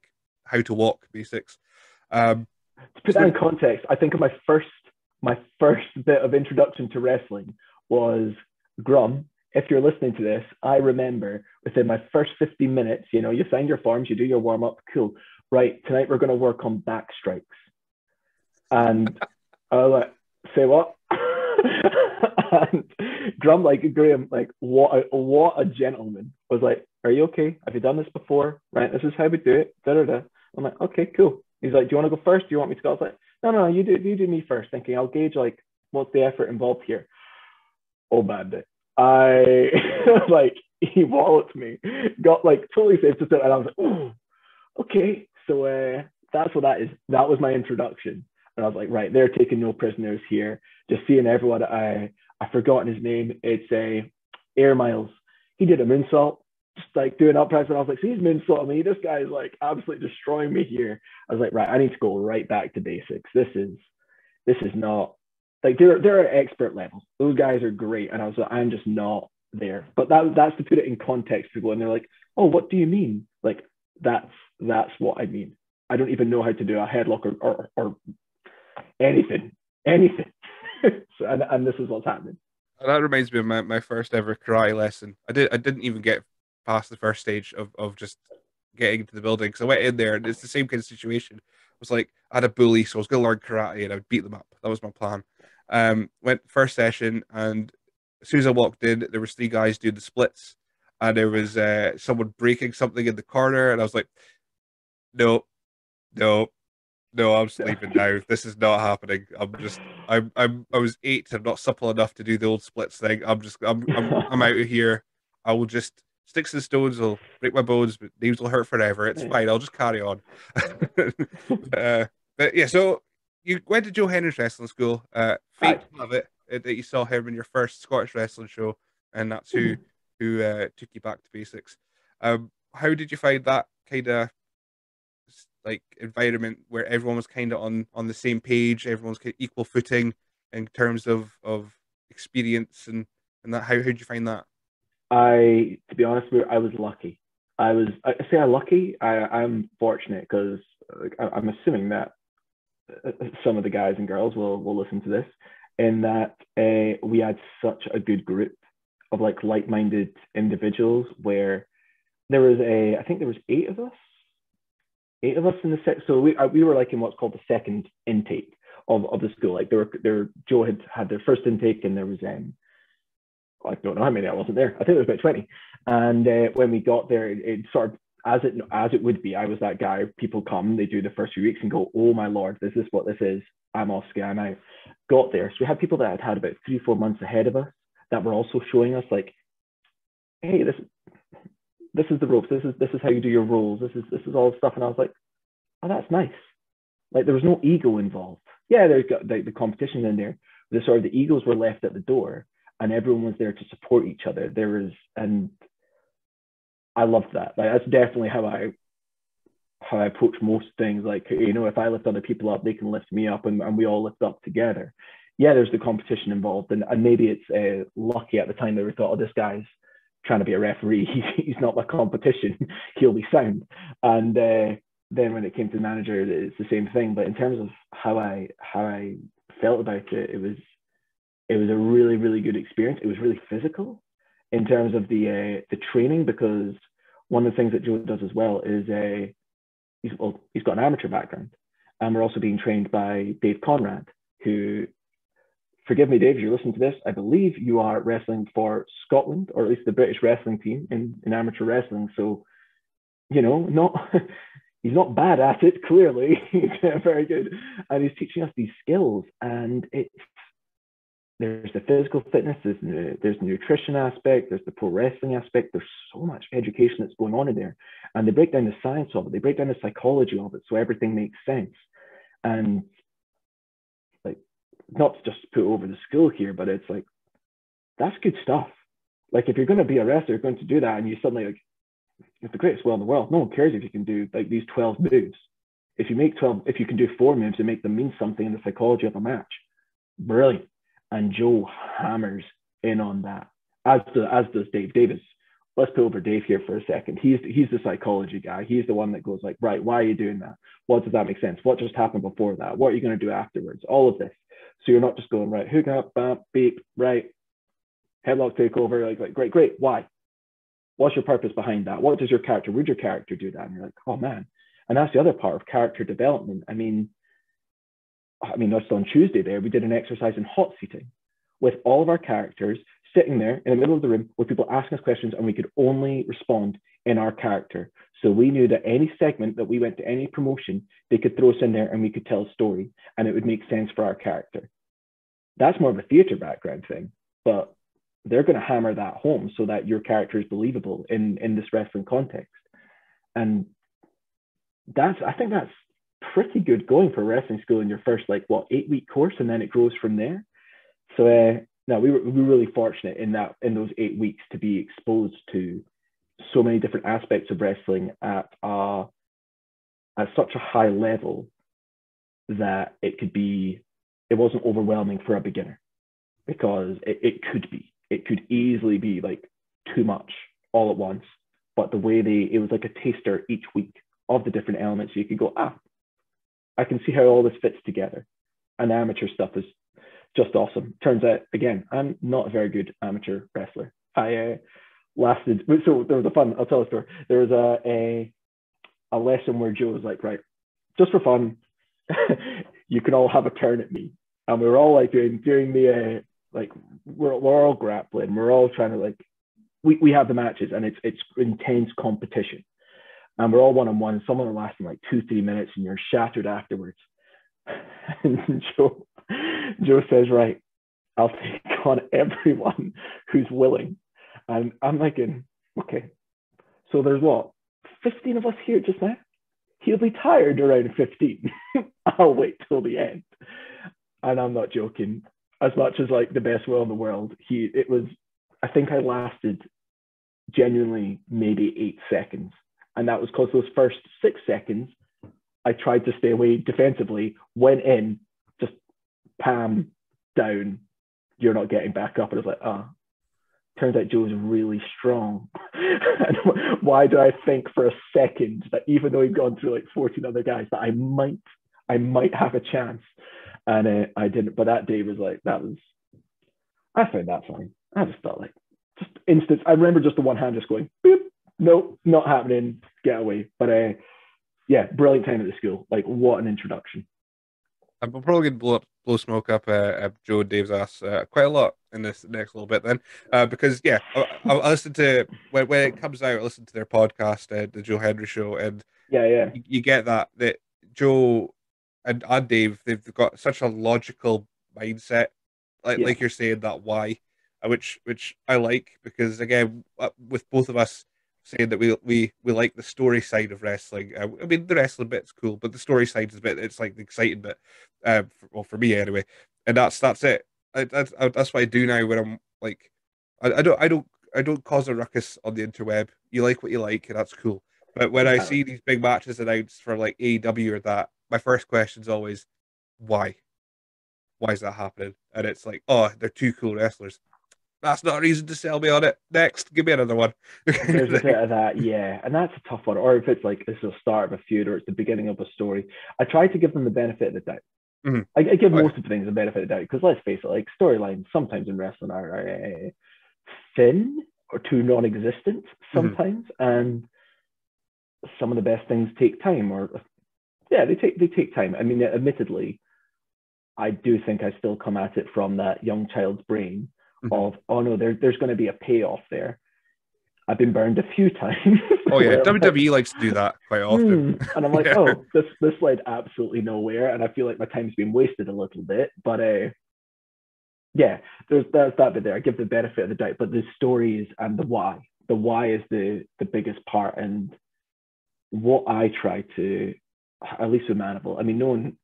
how to walk basics. Um, To put that in context, I think of my first my first bit of introduction to wrestling was Grum. If you're listening to this, I remember within my first fifteen minutes, you know, you sign your forms, you do your warm up, cool. Right, tonight we're going to work on back strikes. And I was like, say what? And Grum, like Graham, like what a, what a gentleman, was like, are you okay? Have you done this before? Right, this is how we do it. Da, da, da. I'm like, okay, cool. He's like, do you want to go first? Do you want me to go? I was like, no, no, you do, you do me first. Thinking I'll gauge like what's the effort involved here. Oh, bad. I like he walloped me, got like totally safe to sit, and I was like, oh, okay. So uh, that's what that is. That was my introduction, and I was like, right, they're taking no prisoners here. Just seeing everyone. I I've forgotten his name. It's a uh, Air Miles. He did a moonsault, just like doing uprights, and I was like, see, he's moonsaulting me. This guy is like absolutely destroying me here. I was like, right, I need to go right back to basics. This is this is not like they're they're at expert level. Those guys are great, and I was like, I'm just not there. But that that's to put it in context to people, and they're like, oh, what do you mean? Like that's that's what I mean. I don't even know how to do a headlock or or, or anything, anything. So, and, and this is what's happening. That reminds me of my, my first ever karate lesson. I did I didn't even get past the first stage of, of just getting into the building because I went in there and it's the same kind of situation. It was like I had a bully, so I was going to learn karate and I would beat them up. That was my plan. Um, went first session, and as soon as I walked in, there was three guys doing the splits, and there was uh, someone breaking something in the corner, and I was like, no, no, no, I'm sleeping now. This is not happening. I'm just, I'm, I'm, I was eight. I'm not supple enough to do the old splits thing. I'm just, I'm, I'm, I'm out of here. I will just sticks and stones will break my bones, but names will hurt forever. It's fine. I'll just carry on. uh, but yeah, so you went to Joe Henry's wrestling school. Uh, fate Hi. have it uh, that you saw him in your first Scottish wrestling show, and that's who who uh, took you back to basics. Um, how did you find that kind of like environment where everyone was kind of on on the same page, everyone's kind of equal footing in terms of of experience and and that? How how did you find that? I, to be honest with you, I was lucky. I was, I say I'm lucky. I, I'm fortunate because I'm assuming that uh, some of the guys and girls will will listen to this, in that uh, we had such a good group of like like-minded individuals where there was a, I think there was eight of us, eight of us in the set. So we uh, we were like in what's called the second intake of, of the school. Like there were there, Joe had had their first intake, and there was um, I don't know how many, I wasn't there. I think it was about twenty. And uh, when we got there, it, it sort of, as it as it would be, I was that guy. People come, they do the first few weeks and go, oh my Lord, this is what this is. I'm off ski, I'm out. Got there. So we had people that had had about three, four months ahead of us that were also showing us like, hey, this, this is the ropes. This is, this is how you do your roles. This is, this is all stuff. And I was like, oh, that's nice. Like there was no ego involved. Yeah, there's got the, the competition in there. The sort of the egos were left at the door, and everyone was there to support each other. There was, and I loved that. Like that's definitely how I how I approach most things. Like, you know, if I lift other people up, they can lift me up, and, and we all lift up together. Yeah, there's the competition involved, and, and maybe it's uh, lucky at the time they were thought, oh, this guy's trying to be a referee. He's, he's not my competition. He'll be sound. And uh, then when it came to the manager, it's the same thing. But in terms of how I how I felt about it, it was it was a really, really good experience. It was really physical in terms of the uh, the training, because one of the things that Joe does as well is uh, he's well, he's got an amateur background, and we're also being trained by Dave Conrad, who, forgive me, Dave, if you're listening to this, I believe you are wrestling for Scotland, or at least the British wrestling team in, in amateur wrestling. So, you know, not he's not bad at it. Clearly, he's very good, and he's teaching us these skills, and it's. There's the physical fitness, there's the, there's the nutrition aspect, there's the pro wrestling aspect. There's so much education that's going on in there. And they break down the science of it, they break down the psychology of it, so everything makes sense. And like, not to just put over the school here, but it's like, that's good stuff. Like, if you're going to be a wrestler, you're going to do that, and you suddenly, like, you're the greatest will in the world. No one cares if you can do like these twelve moves. If you make twelve, if you can do four moves and make them mean something in the psychology of a match, brilliant. And Joe hammers in on that, as, do, as does Dave Davis let's put over Dave here for a second. He's he's the psychology guy. He's the one that goes like, right, why are you doing that? What does that make sense? What just happened before that? What are you going to do afterwards? All of this. So you're not just going, right, hook up, bam, beep, right, headlock takeover, like, like great, great. Why? What's your purpose behind that? What does your character, would your character do that? And you're like, oh man. And that's the other part of character development. I mean, I mean, just on Tuesday there, we did an exercise in hot seating with all of our characters sitting there in the middle of the room with people asking us questions, and we could only respond in our character. So we knew that any segment that we went to, any promotion, they could throw us in there and we could tell a story and it would make sense for our character. That's more of a theater background thing, but they're going to hammer that home so that your character is believable in, in this wrestling context. And that's, I think that's pretty good going for wrestling school in your first, like, what, eight week course, and then it grows from there. So, uh, no, we were, we were really fortunate in that, in those eight weeks to be exposed to so many different aspects of wrestling at, uh, at such a high level that it could be, it wasn't overwhelming for a beginner, because it, it could be, it could easily be like too much all at once. But the way they, it was like a taster each week of the different elements. So you could go, ah, I can see how all this fits together. And amateur stuff is just awesome. Turns out, again, I'm not a very good amateur wrestler. I uh, lasted, so there was a fun, I'll tell a story. There was a, a, a lesson where Joe was like, right, just for fun, you can all have a turn at me. And we were all like doing, doing the, uh, like, we're, we're all grappling. We're all trying to, like, we, we have the matches, and it's, it's intense competition. And we're all one-on-one. Some of them lasting like two, three minutes, and you're shattered afterwards. And Joe, Joe says, right, I'll take on everyone who's willing. And I'm thinking, okay, so there's what, fifteen of us here just now? He'll be tired around fifteen. I'll wait till the end. And I'm not joking. As much as like the best will in the world, he, it was, I think I lasted genuinely maybe eight seconds. And that was because those first six seconds, I tried to stay away defensively, went in, just pam, down, you're not getting back up. And I was like, ah, oh. Turns out Joe's really strong. And why do I think for a second that even though he'd gone through like fourteen other guys, that I might, I might have a chance? And uh, I didn't. But that day was like, that was, I found that fine. I just felt like, just instance. I remember just the one hand just going, boop, nope, not happening, get away. But uh, yeah, brilliant time at the school. Like, what an introduction. I'm probably going to blow up, blow smoke up uh, uh, Joe and Dave's ass uh, quite a lot in this next little bit then, uh, because yeah, I, I, I listen to when when it comes out, I listen to their podcast, uh, the Joe Henry Show, and yeah, yeah, you, you get that that Joe and, and Dave, they've got such a logical mindset, like yeah, like you're saying that why, uh, which which I like, because again, uh, with both of us saying that we we we like the story side of wrestling. Uh, I mean, the wrestling bit's cool, but the story side is a bit. It's like the exciting bit. Uh, for, well, for me anyway, and that's that's it. I, that's I, that's what I do now. When I'm like, I, I don't I don't I don't cause a ruckus on the interweb. You like what you like, and that's cool. But when I exactly. see these big matches announced for like A E W or that, my first question is always, why? Why is that happening? And it's like, oh, they're two cool wrestlers. That's not a reason to sell me on it. Next, give me another one. There's a bit of that, yeah, and that's a tough one. Or if it's like it's the start of a feud or it's the beginning of a story, I try to give them the benefit of the doubt. Mm-hmm. I, I give Oh, most yeah. of the things the benefit of the doubt, because let's face it, like storylines sometimes in wrestling are uh, thin or too non-existent sometimes, mm-hmm. and some of the best things take time. Or yeah, they take they take time. I mean, admittedly, I do think I still come at it from that young child's brain of, oh no, there, there's going to be a payoff there. I've been burned a few times. Oh yeah, W W E like, likes to do that quite often. Hmm. And I'm like, yeah. oh, this this led absolutely nowhere, and I feel like my time's been wasted a little bit. But uh, yeah, there's there's that bit there. I give the benefit of the doubt, but the stories and the why, the why is the the biggest part, and what I try to, at least with Manoval. I mean, no one.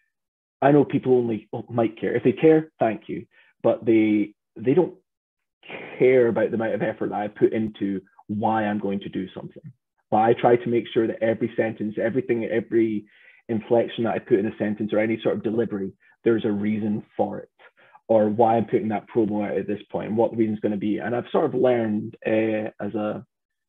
I know people only might care. If they care, thank you, but they they don't care about the amount of effort that I put into why I'm going to do something. But I try to make sure that every sentence, everything, every inflection that I put in a sentence or any sort of delivery, there's a reason for it. or why I'm putting that promo out at this point and what the reason's going to be. And I've sort of learned uh, as a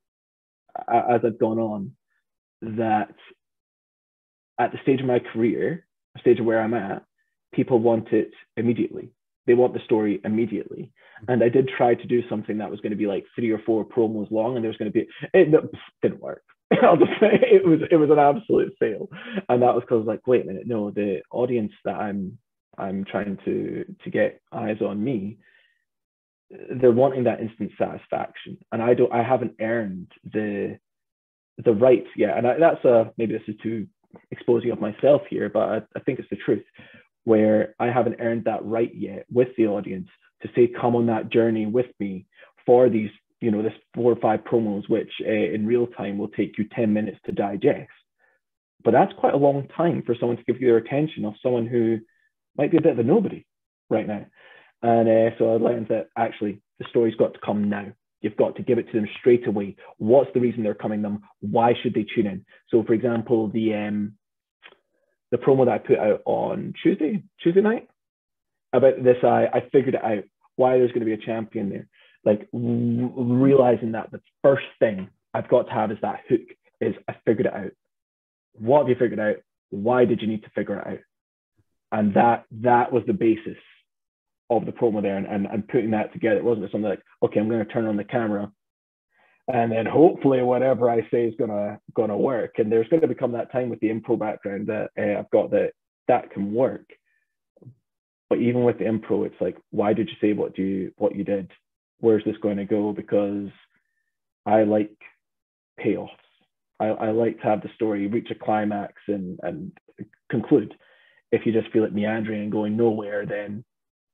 as I've gone on that at the stage of my career, the stage of where I'm at, people want it immediately. They want the story immediately. And I did try to do something that was going to be like three or four promos long, and there was going to be it didn't work. I'll just say it was it was an absolute fail, and that was because like, wait a minute, no, the audience that I'm I'm trying to to get eyes on me, they're wanting that instant satisfaction, and I don't I haven't earned the the right yet, and I, that's a maybe this is too exposing of myself here, but I, I think it's the truth, where I haven't earned that right yet with the audience to say come on that journey with me for these, you know, this four or five promos, which uh, in real time will take you ten minutes to digest. But that's quite a long time for someone to give you their attention of someone who might be a bit of a nobody right now. And uh, so I learned that actually the story's got to come now. You've got to give it to them straight away. What's the reason they're coming them? Why should they tune in? So, for example, the um, the promo that I put out on Tuesday, Tuesday night about this, I, I figured it out, why there's going to be a champion there. Like realizing that the first thing I've got to have is that hook is I figured it out. What have you figured out? Why did you need to figure it out? And that that was the basis of the promo there, and, and, and putting that together. It wasn't something like, okay, I'm going to turn on the camera and then hopefully whatever I say is gonna gonna work. And there's going to become that time with the improv background that uh, I've got that that can work. But even with the improv, it's like, why did you say what you what you did? Where's this going to go? Because I like payoffs. I, I like to have the story reach a climax and and conclude. If you just feel it meandering and going nowhere, then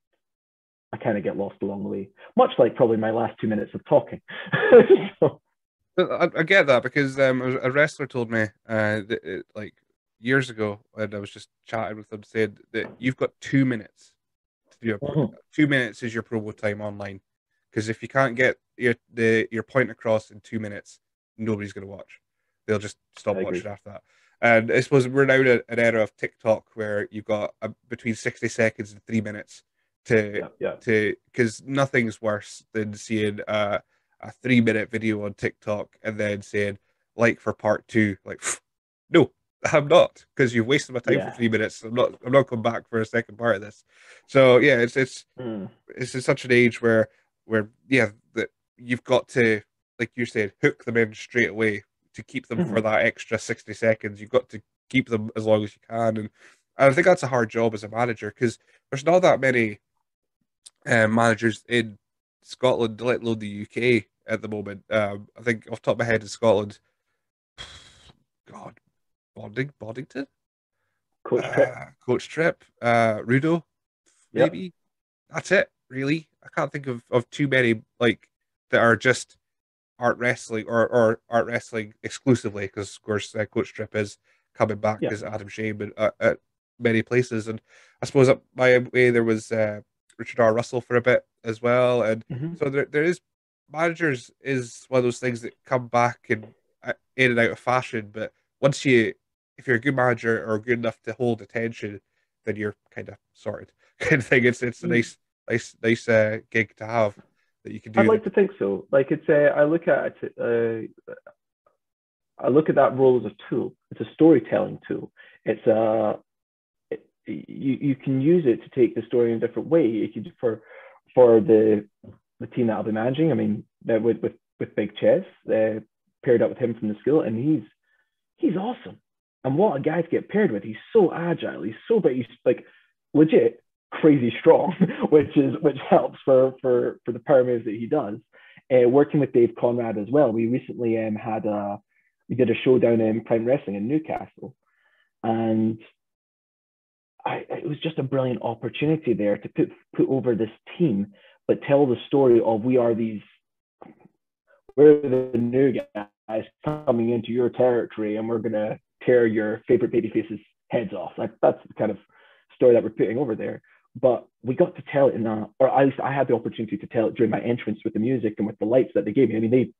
I kind of get lost along the way, much like probably my last two minutes of talking. So, I, I get that because um, a wrestler told me uh, that it, like years ago, and I was just chatting with them, said that you've got two minutes to do a pro- mhm, two minutes is your promo time online, because if you can't get your the your point across in two minutes, nobody's going to watch. They'll just stop I agree. watching after that. And I suppose we're now in a- an era of TikTok where you've got a, between sixty seconds and three minutes to Yeah, yeah, to because nothing's worse than seeing a, a three minute video on TikTok and then saying like for part two. Like, no, I'm not, because you've wasted my time for yeah. three minutes. I'm not. I'm not coming back for a second part of this. So yeah, it's it's Mm, it's in such an age where where yeah that you've got to, like you said, hook them in straight away to keep them for mhm, that extra sixty seconds. You've got to keep them as long as you can, and I think that's a hard job as a manager because there's not that many uh, managers in Scotland, let alone the U K at the moment. Um, I think off the top of my head in Scotland, God, Bonding, Boddington, Coach Trip. uh, Coach Trip, uh, Rudo, Yep. maybe. That's it, really. I can't think of, of too many like that are just art wrestling or, or art wrestling exclusively, because of course uh, Coach Trip is coming back Yeah. as Adam Shane but, uh, at many places, and I suppose at my way there was uh, Richard R. Russell for a bit as well, and Mhm, so there there is managers is one of those things that come back and uh, in and out of fashion, but once you if you're a good manager or good enough to hold attention, then you're kind of sorted kind of thing. It's it's a mm. nice nice nice uh, gig to have that you can I'd do the like to think so. Like it's a, I look at it, uh, I look at that role as a tool. It's a storytelling tool. It's a, it, you you can use it to take the story in a different way. You could for for the the team that I'll be managing. I mean, with with with Big Ches, uh, paired up with him from the school, and he's he's awesome. And what a guy to get paired with. He's so agile. He's so but he's like legit crazy strong, which is which helps for for for the power moves that he does. Uh, working with Dave Conrad as well. We recently um, had a we did a show down in Prime Wrestling in Newcastle, and I, it was just a brilliant opportunity there to put put over this team, but tell the story of we are these we're the new guys coming into your territory, and we're gonna tear your favorite babyface's heads off. Like that's the kind of story that we're putting over there. But we got to tell it in a, or at least I had the opportunity to tell it during my entrance with the music and with the lights that they gave me. I mean, they,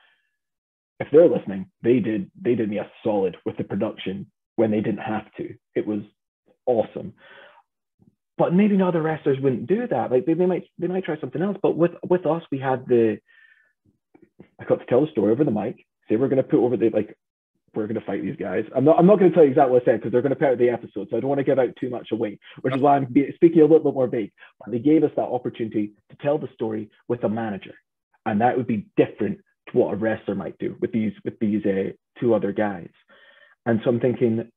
if they're listening, they did they did me a solid with the production when they didn't have to. It was awesome. but maybe other wrestlers wouldn't do that. Like they, they might they might try something else. But with with us, we had the I got to tell the story over the mic. Say we're going to put over the like we're going to fight these guys. I'm not I'm not going to tell you exactly what I said because they're going to put out the episode, so I don't want to give out too much away. Which is why I'm be, speaking a little bit more vague. But they gave us that opportunity to tell the story with a manager, and that would be different to what a wrestler might do with these with these uh, two other guys. And so I'm thinking,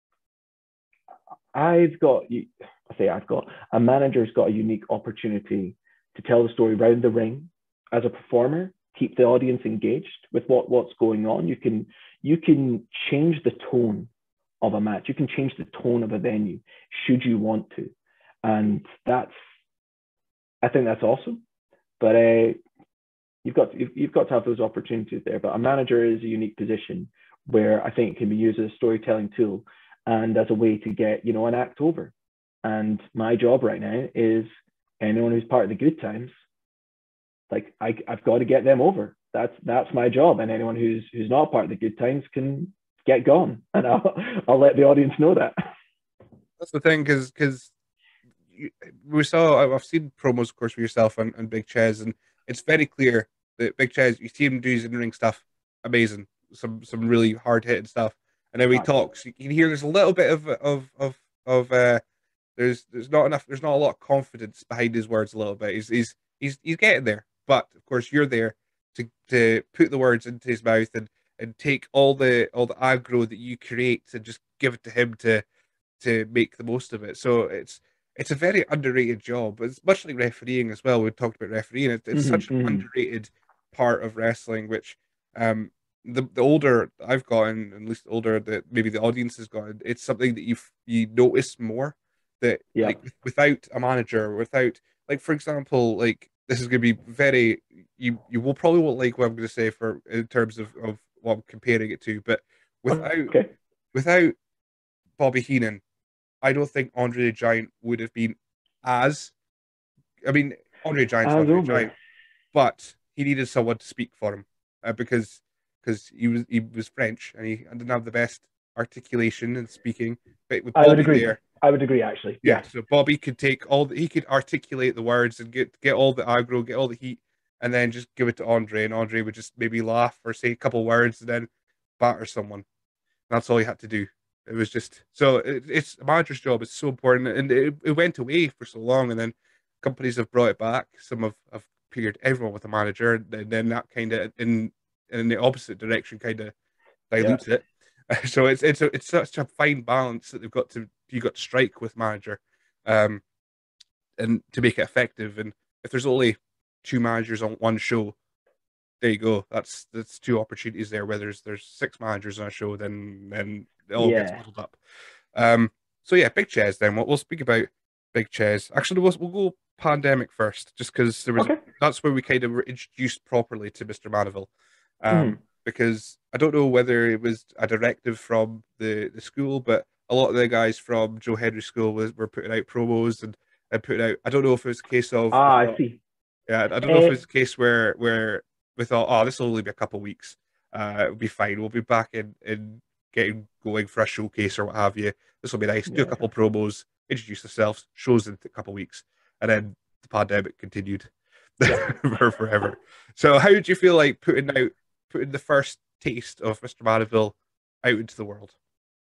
I've got I say I've got a manager's got a unique opportunity to tell the story around the ring as a performer, keep the audience engaged with what, what's going on. You can you can change the tone of a match. You can change the tone of a venue should you want to, and that's I think that's awesome. But uh, you've got you've, you've got to have those opportunities there. But a manager is a unique position where I think it can be used as a storytelling tool and as a way to get you know an act over. And my job right now is anyone who's part of the good times, like I, I've got to get them over. That's that's my job. And anyone who's who's not part of the good times can get gone. And I'll I'll let the audience know that. That's the thing, because because we saw I've seen promos, of course, for yourself and, and Big Chez, and it's very clear that Big Chez, you see him do his in-ring stuff, amazing, some some really hard hitting stuff. And then when he talks, you can hear there's a little bit of of of of uh There's there's not enough. There's not a lot of confidence behind his words. A little bit. He's he's he's he's getting there. But of course, you're there to to put the words into his mouth and and take all the all the aggro that you create and just give it to him to to make the most of it. So it's it's a very underrated job. It's much like refereeing as well. We talked about refereeing. It's, it's Mm-hmm, such an mm-hmm. underrated part of wrestling, which um the the older I've gotten, at least the older that maybe the audience has gotten, it's something that you you notice more. That Yeah. like without a manager, without like for example, like this is going to be very you you will probably won't like what I'm going to say for in terms of of what I'm comparing it to, but without Okay. without Bobby Heenan, I don't think Andre the Giant would have been as. I mean, Andre the Giant's As Andre the over. Giant, but he needed someone to speak for him uh, because because he was he was French and he didn't have the best articulation and speaking. But with I would Bobby agree. there, I would agree. Actually, yeah, yeah. so Bobby could take all the, he could articulate the words and get get all the aggro, get all the heat, and then just give it to Andre, and Andre would just maybe laugh or say a couple words and then batter someone. That's all he had to do. It was just so it, it's a manager's job is so important, and it, it went away for so long, and then companies have brought it back. Some have, have paired everyone with a manager, and then that kind of in in the opposite direction kind of Yeah. dilutes it. So it's it's a, it's such a fine balance that they've got to you got to strike with manager, um, and to make it effective. And if there's only two managers on one show, there you go. That's that's two opportunities there. Where there's there's six managers on a show, then then it all gets Yeah. muddled up. Um, so yeah, Big Chez. Then we'll, we'll speak about Big Chez. Actually, we'll we'll go pandemic first, just because there was Okay. that's where we kind of were introduced properly to Mister Manoval. Mm-hmm. Um, because I don't know whether it was a directive from the, the school, but a lot of the guys from Joe Henry School was, were putting out promos and, and putting out. I don't know if it was a case of we Ah, I thought, see. yeah, I don't know if it Uh, was a case where where we thought, oh, this will only be a couple of weeks. Uh, it'll be fine. We'll be back in in getting going for a showcase or what have you. This will be nice. Do a yeah. couple of promos, introduce ourselves, shows in a couple of weeks, and then the pandemic continued Yeah. for forever. So, how did you feel like putting out putting the first taste of Mister Manoval out into the world?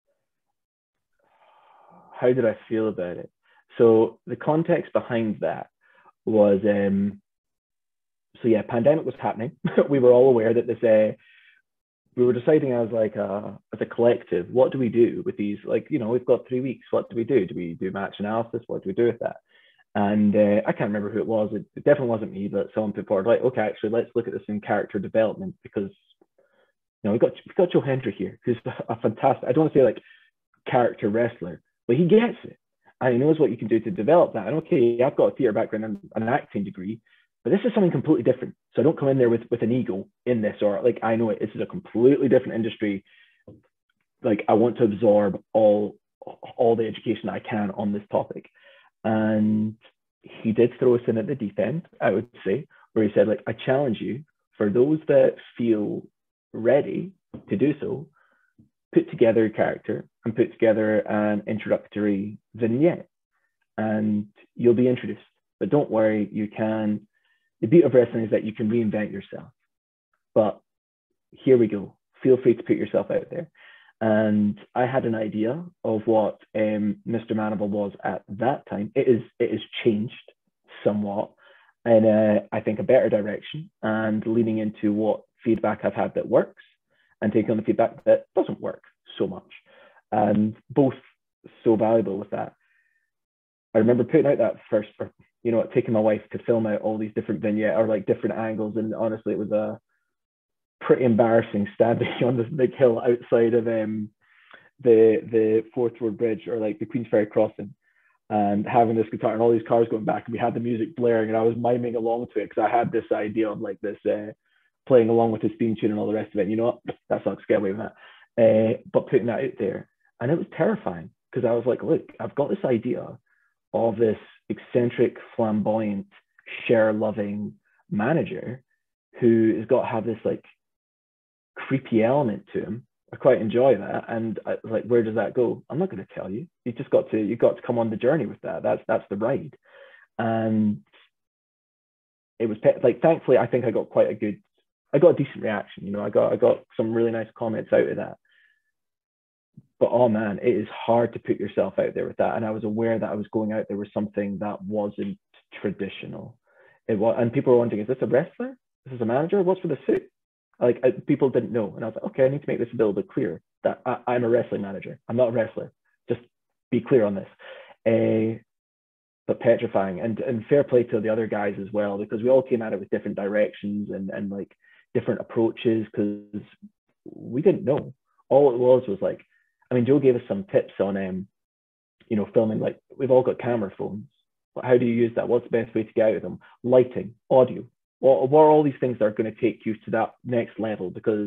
How did I feel about it? So the context behind that was um so yeah, pandemic was happening. We were all aware that this uh we were deciding as like a as a collective, what do we do with these? Like, you know, we've got three weeks. What do we do? Do we do match analysis? What do we do with that? And uh, I can't remember who it was. It, it definitely wasn't me, but someone put forward like, okay, actually, let's look at this in character development because you know we got we got Joe Hendry here, who's a fantastic. I don't want to say like character wrestler, but he gets it and he knows what you can do to develop that. And okay, I've got a theater background and an acting degree, but this is something completely different. So I don't come in there with with an ego in this, or like I know it. This is a completely different industry. Like I want to absorb all all the education I can on this topic. And he did throw us in at the deep end, I would say, where he said, like, I challenge you, for those that feel ready to do so, put together a character and put together an introductory vignette. and you'll be introduced. But don't worry, you can. The beauty of wrestling is that you can reinvent yourself. But here we go. Feel free to put yourself out there. And I had an idea of what um, Mister Manoval was at that time. It is it has changed somewhat, and uh, I think a better direction, and leaning into what feedback I've had that works, and taking on the feedback that doesn't work so much, and both so valuable with that. I remember putting out that first, or, you know, taking my wife to film out all these different vignettes or like different angles, and honestly, it was a pretty embarrassing standing on this big hill outside of um, the the Fourth Road Bridge, or like the Queensferry Crossing, and having this guitar and all these cars going back, and we had the music blaring, and I was miming along to it because I had this idea of like this uh, playing along with his theme tune and all the rest of it. And you know what? That sucks. Get away with that. Uh, but putting that out there, and it was terrifying because I was like, look, I've got this idea of this eccentric, flamboyant, share-loving manager who has got to have this like creepy element to him. I quite enjoy that, and I was like, where does that go? I'm not going to tell you. You just got to you got to come on the journey with that. That's that's the ride, and it was like, thankfully, I think I got quite a good, I got a decent reaction. You know, I got I got some really nice comments out of that. But oh man, it is hard to put yourself out there with that. And I was aware that I was going out there with something that wasn't traditional. It was, and people were wondering, is this a wrestler? Is this a manager? What's for the suit? Like I, people didn't know, and I was like, okay, I need to make this a little bit clear that I, I'm a wrestling manager. I'm not a wrestler. Just be clear on this. Uh, but petrifying, and and fair play to the other guys as well, because we all came at it with different directions and and like different approaches, because we didn't know. All it was was like, I mean, Joe gave us some tips on um, you know, filming. Like we've all got camera phones, but how do you use that? What's the best way to get out of them? Lighting, audio. What, what are all these things that are going to take you to that next level? Because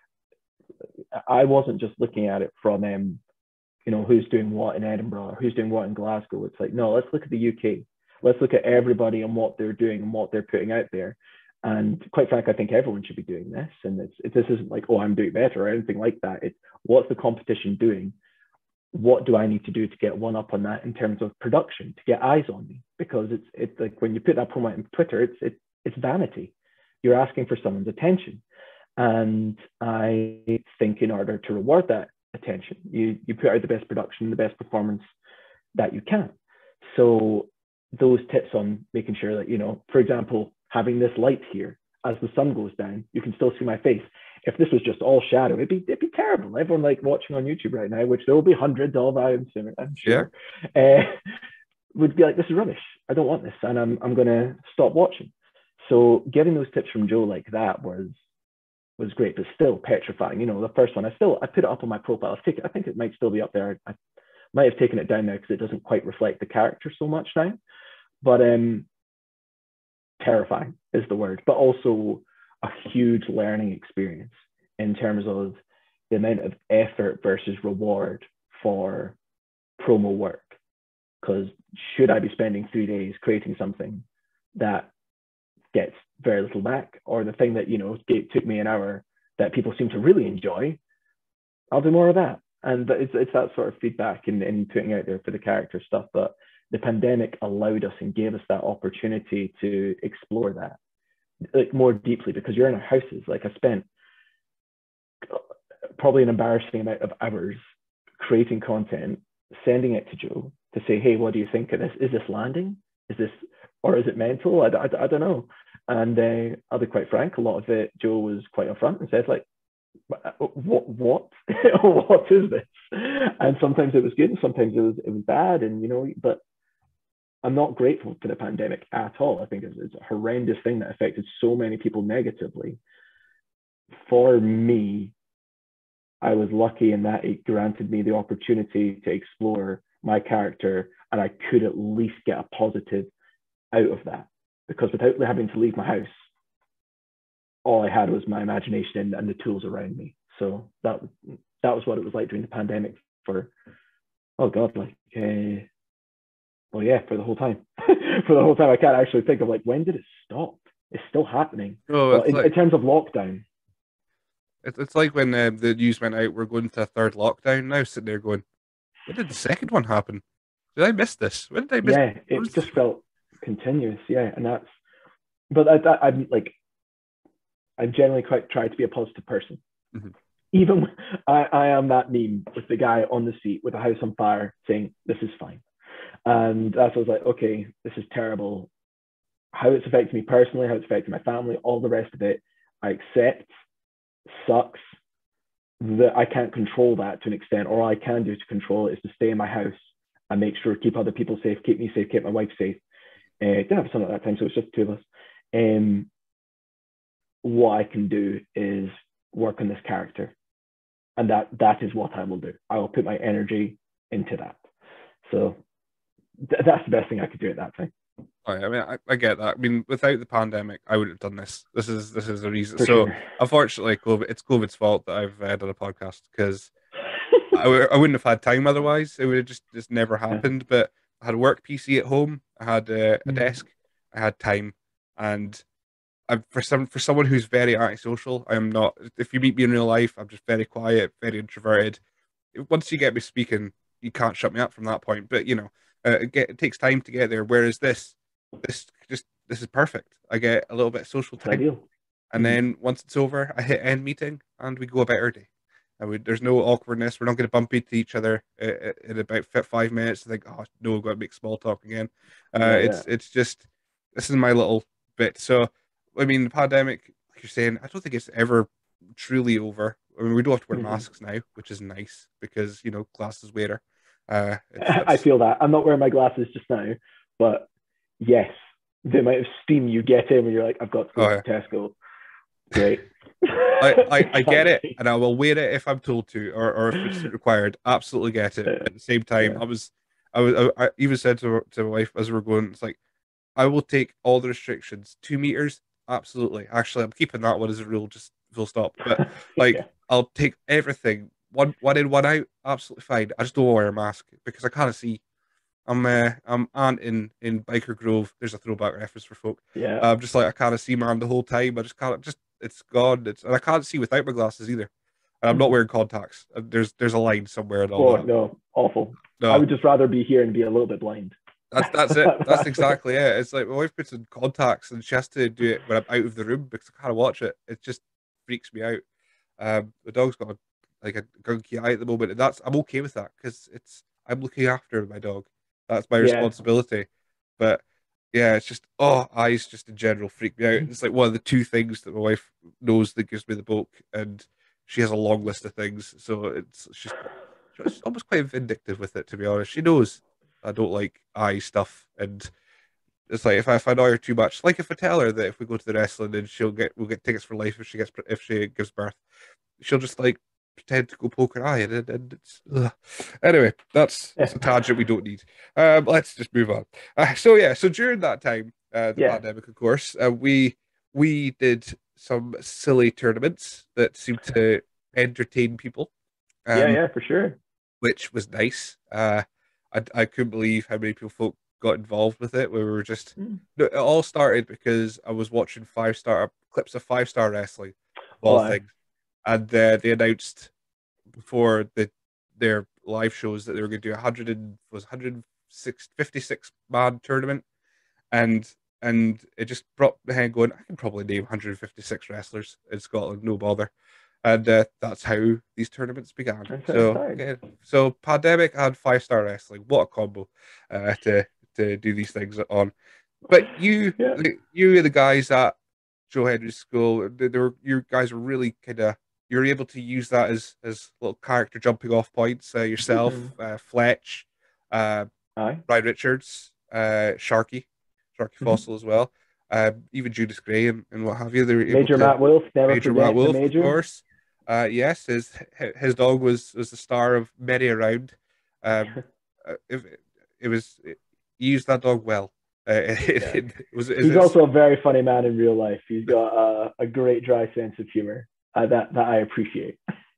I wasn't just looking at it from, um, you know, who's doing what in Edinburgh or who's doing what in Glasgow. It's like, no, let's look at the U K. Let's look at everybody and what they're doing and what they're putting out there. And quite frankly, I think everyone should be doing this. And it's, it, this isn't like, oh, I'm doing better or anything like that. It's what's the competition doing? What do I need to do to get one up on that in terms of production, to get eyes on me? Because it's it's like when you put that promo on Twitter, it's it, it's vanity. You're asking for someone's attention. And I think in order to reward that attention, you you put out the best production, the best performance that you can. So those tips on making sure that, you know, for example, having this light here, as the sun goes down, you can still see my face. If this was just all shadow, it'd be it'd be terrible. Everyone like watching on YouTube right now, which there will be hundreds of, I'm sure, yeah. uh, would be like, this is rubbish. I don't want this, and I'm I'm gonna stop watching. So getting those tips from Joe like that was was great, but still petrifying. You know, the first one, I still I put it up on my profile. I think I think it might still be up there. I might have taken it down now because it doesn't quite reflect the character so much now. But um, terrifying is the word, but also a huge learning experience in terms of the amount of effort versus reward for promo work. Because should I be spending three days creating something that gets very little back, or the thing that, you know, took me an hour that people seem to really enjoy, I'll do more of that. And it's it's that sort of feedback in, in putting out there for the character stuff. But the pandemic allowed us and gave us that opportunity to explore that like more deeply, because you're in our houses. Like I spent probably an embarrassing amount of hours creating content, sending it to Joe to say, hey, what do you think of this? Is this landing? Is this, or is it mental? I, I, I don't know. And uh, I'll be quite frank, a lot of it, Joe was quite upfront and said like, what, what, what is this? And sometimes it was good and sometimes it was, it was bad. And, you know, but I'm not grateful for the pandemic at all. I think it's, it's a horrendous thing that affected so many people negatively. For me, I was lucky in that it granted me the opportunity to explore my character, and I could at least get a positive out of that, because without having to leave my house, all I had was my imagination and, and the tools around me. So that that was what it was like during the pandemic for, oh God, like, uh, well, yeah, for the whole time. For the whole time, I can't actually think of like, when did it stop? It's still happening. Oh, well, in, like, in terms of lockdown. It's, it's like when uh, the news went out, we're going to a third lockdown now, sitting there going, when did the second one happen? Did I miss this? When did I miss? Yeah, What it was? just felt continuous. Yeah, and that's. But I, I, I'm like, I generally quite try to be a positive person. Mhm. Even I, I am that meme with the guy on the seat with a house on fire saying, "This is fine." And that's I was like, okay, this is terrible. How it's affecting me personally, how it's affecting my family, all the rest of it, I accept. Sucks that I can't control that to an extent. Or all I can do to control it is to stay in my house and make sure keep other people safe, keep me safe, keep my wife safe. Uh, didn't have a son at that time, so it's just two of us. Um, what I can do is work on this character, and that that is what I will do. I will put my energy into that. So th- that's the best thing I could do at that time, Right, I mean, I, I get that. I mean, without the pandemic, I wouldn't have done this. This is this is the reason. for So, sure. unfortunately, COVID, it's COVID's fault that I've uh, done a podcast because I w I wouldn't have had time otherwise. It would have just just never Yeah. happened. But I had a work P C at home. I had uh, a Mm. desk. I had time, and I, for some for someone who's very antisocial, I am not. If you meet me in real life, I'm just very quiet, very introverted. Once you get me speaking, you can't shut me up from that point. But you know, uh, it, get, it takes time to get there. Whereas this, this just this is perfect. I get a little bit of social It's time, ideal. and Mm. then once it's over, I hit end meeting, and we go about our day. And we, there's no awkwardness. We're not going to bump into each other uh, in about five minutes. Think, oh no, we've got to make small talk again. Uh, Yeah, yeah. it's it's just this is my little bit. So, I mean, the pandemic, like you're saying, I don't think it's ever truly over. I mean, we don't have to wear Mm. masks now, which is nice because you know, glasses wearer. Uh, it's I that's feel that. I'm not wearing my glasses just now, but yes, the amount of steam you get in when you're like, I've got to go oh to yeah. Tesco. Great. I, I, I get it, Exciting. and I will wear it if I'm told to, or, or if it's required. Absolutely get it. Yeah, But at the same time, yeah. I was, I was, I, I even said to to my wife as we were going, it's like I will take all the restrictions. Two meters, absolutely. Actually, I'm keeping that one as a rule, just full stop. But like, Yeah. I'll take everything. One, one in, one out, absolutely fine. I just don't wear a mask because I can't see. I'm uh, I'm aunt in in Biker Grove. There's a throwback reference for folk. Yeah. I'm just like I can't see man the whole time. I just can't. Just it's gone. It's and I can't see without my glasses either. And I'm not Mm. wearing contacts. Uh, There's there's a line somewhere and all Oh that. no, awful. I No, would just rather be here and be a little bit blind. that's that's it. That's Rather. exactly it. It's like my wife puts in contacts and she has to do it when I'm out of the room because I can't watch it. It just freaks me out. Um, the dog's got a, like a gunky eye at the moment, and that's I'm okay with that because it's I'm looking after my dog. That's my Yeah. responsibility. But yeah, it's just oh, eyes just in general freak me out. It's like one of the two things that my wife knows that gives me the bulk, and she has a long list of things. So it's she's she's almost quite vindictive with it, to be honest. She knows I don't like eye stuff, and it's like if I, if I annoy her too much, like if I tell her that if we go to the wrestling and she'll get we'll get tickets for life if she gets if she gives birth, she'll just like pretend to go poke her eye, and, and it's ugh. Anyway. That's that's a tangent we don't need. Um, let's just move on. Uh, so yeah, so during that time, uh, the Yeah. pandemic, of course, uh, we we did some silly tournaments that seemed to entertain people. Yeah. Um, Yeah. For sure. which was nice. Uh, I I couldn't believe how many people folk got involved with it. We were just Mm. no, it all started because I was watching five star clips of five star wrestling, of Oh, all I. things, and uh, they announced before the their live shows that they were going to do a hundred and was one hundred fifty-six man tournament, and and it just brought the head going. I can probably name one hundred fifty-six wrestlers in Scotland, no bother, and uh, that's how these tournaments began. That's how it So started. okay, so pandemic and five star wrestling, what a combo uh, to to do these things on. But you, Yeah. you and the guys at Joe Henry's school, they, they were you guys were really kind of you're able to use that as as little character jumping off points. Uh, Mm. yourself, uh, Fletch, uh, Aye. Ryan Richards, uh, Sharky, Sharky Mm-hmm. Fossil as well. Um, even Judas Gray and, and what have you. They were able Major to Matt Wolf. Never Major Matt forget the Wolf, of major. course. Uh, yes, his his dog was was the star of many a round. Um, uh, if it was, it, he used that dog well. Uh, it, Yeah. it, it was is He's it's also a very funny man in real life. He's got a, a great dry sense of humor uh, that that I appreciate.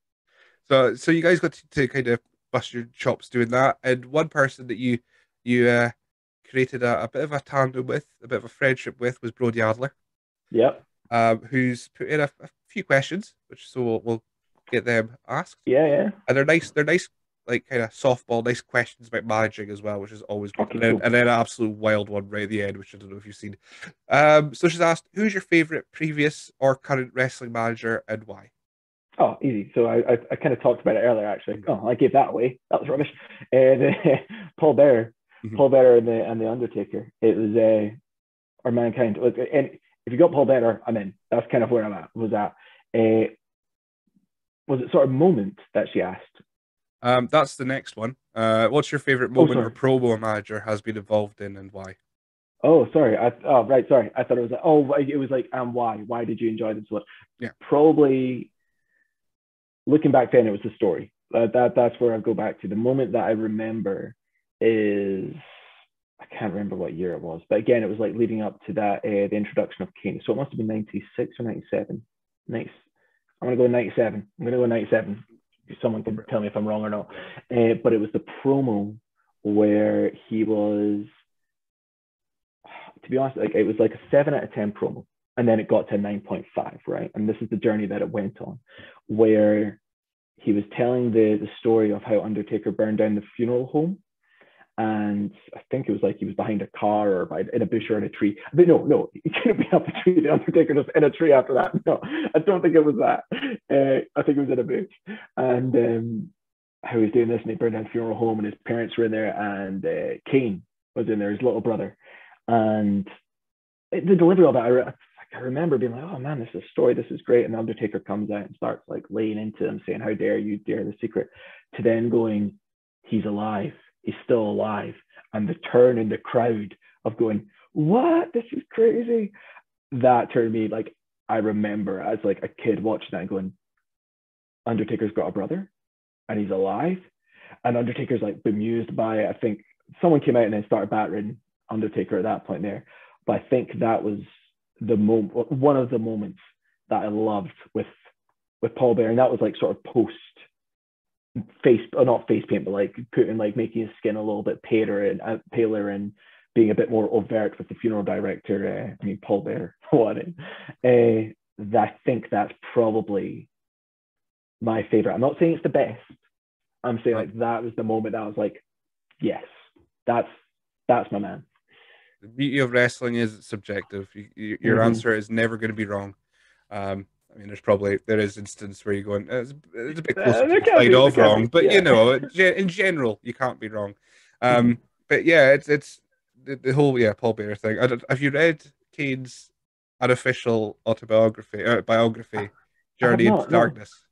so so you guys got to, to kind of bust your chops doing that, and one person that you you uh, created a, a bit of a tandem with, a bit of a friendship with, was Brody Adler, Yep. um, who's put in a, a few questions, which so we'll, we'll get them asked, Yeah. Yeah. and they're nice. They're nice like kind of softball, nice questions about managing as well, which is always good. And Okay, then cool. and then an absolute wild one right at the end, which I don't know if you've seen. Um, so she's asked, who's your favorite previous or current wrestling manager and why? Oh, easy. So I, I, I kind of talked about it earlier, actually. Mhm. Oh, I gave that away. That was rubbish. And uh, Paul Bearer, Mhm. Paul Bearer and the and the Undertaker. It was uh, or Mankind. And if you got Paul Bearer, I'm in. That's kind of where I'm at. Was that? Uh, was it sort of moment that she asked? Um, that's the next one. Uh, what's your favorite Oh, moment or sorry. promo a manager has been involved in and why? Oh, sorry. I oh right. Sorry. I thought it was like oh it was like and why? Why did you enjoy this one? Yeah. Probably looking back then, it was the story. Uh, that that's where I go back to. The moment that I remember is I can't remember what year it was, but again, it was like leading up to that uh, the introduction of Kane. So it must have been ninety-six or ninety-seven. Nice. I'm gonna go ninety-seven. I'm gonna go ninety-seven. Someone can tell me if I'm wrong or not. Uh, but it was the promo where he was, to be honest, like it was like a seven out of ten promo, and then it got to nine point five, right? And this is the journey that it went on, where he was telling the the story of how Undertaker burned down the funeral home, and I think it was like he was behind a car or by, in a bush or in a tree. But no, no, he couldn't be up a tree. The Undertaker just in a tree after that. No, I don't think it was that. Uh, I think it was in a bush, and um, how he was doing this, and he burned down the funeral home, and his parents were in there, and uh, Kane was in there, his little brother, and the delivery of it, I, re- I remember being like, oh man, this is a story. This is great. And the Undertaker comes out and starts like laying into him, saying, how dare you dare the secret, to then going, he's alive. He's still alive. And the turn in the crowd of going, what? This is crazy. That turned me like, I remember as like a kid watching that and going, Undertaker's got a brother and he's alive. And Undertaker's like bemused by it. I think someone came out and then started battering Undertaker at that point there. But I think that was the moment, one of the moments that I loved with with Paul Bear, and that was like sort of post face, or not face paint, but like putting like making his skin a little bit paler and uh, paler and being a bit more overt with the funeral director. Uh, I mean, Paul Bear, what? Uh, I think that's probably my favorite. I'm not saying it's the best. I'm saying Uh, like that was the moment that I was like, yes, that's that's my man. the beauty of wrestling is it's subjective. You, you, your Mm-hmm. answer is never going to be wrong. Um, I mean, there's probably there is instance where you're going, "Uh, it's, it's a bit Uh, closer to there the can side be, there of can wrong, be, but you yeah. know, in general, you can't be wrong. Mm-hmm. Um, but yeah, it's it's the, the whole yeah Paul Bear thing. I don't, have you read Kane's unofficial autobiography uh, biography, I have Journey into not, no. Darkness?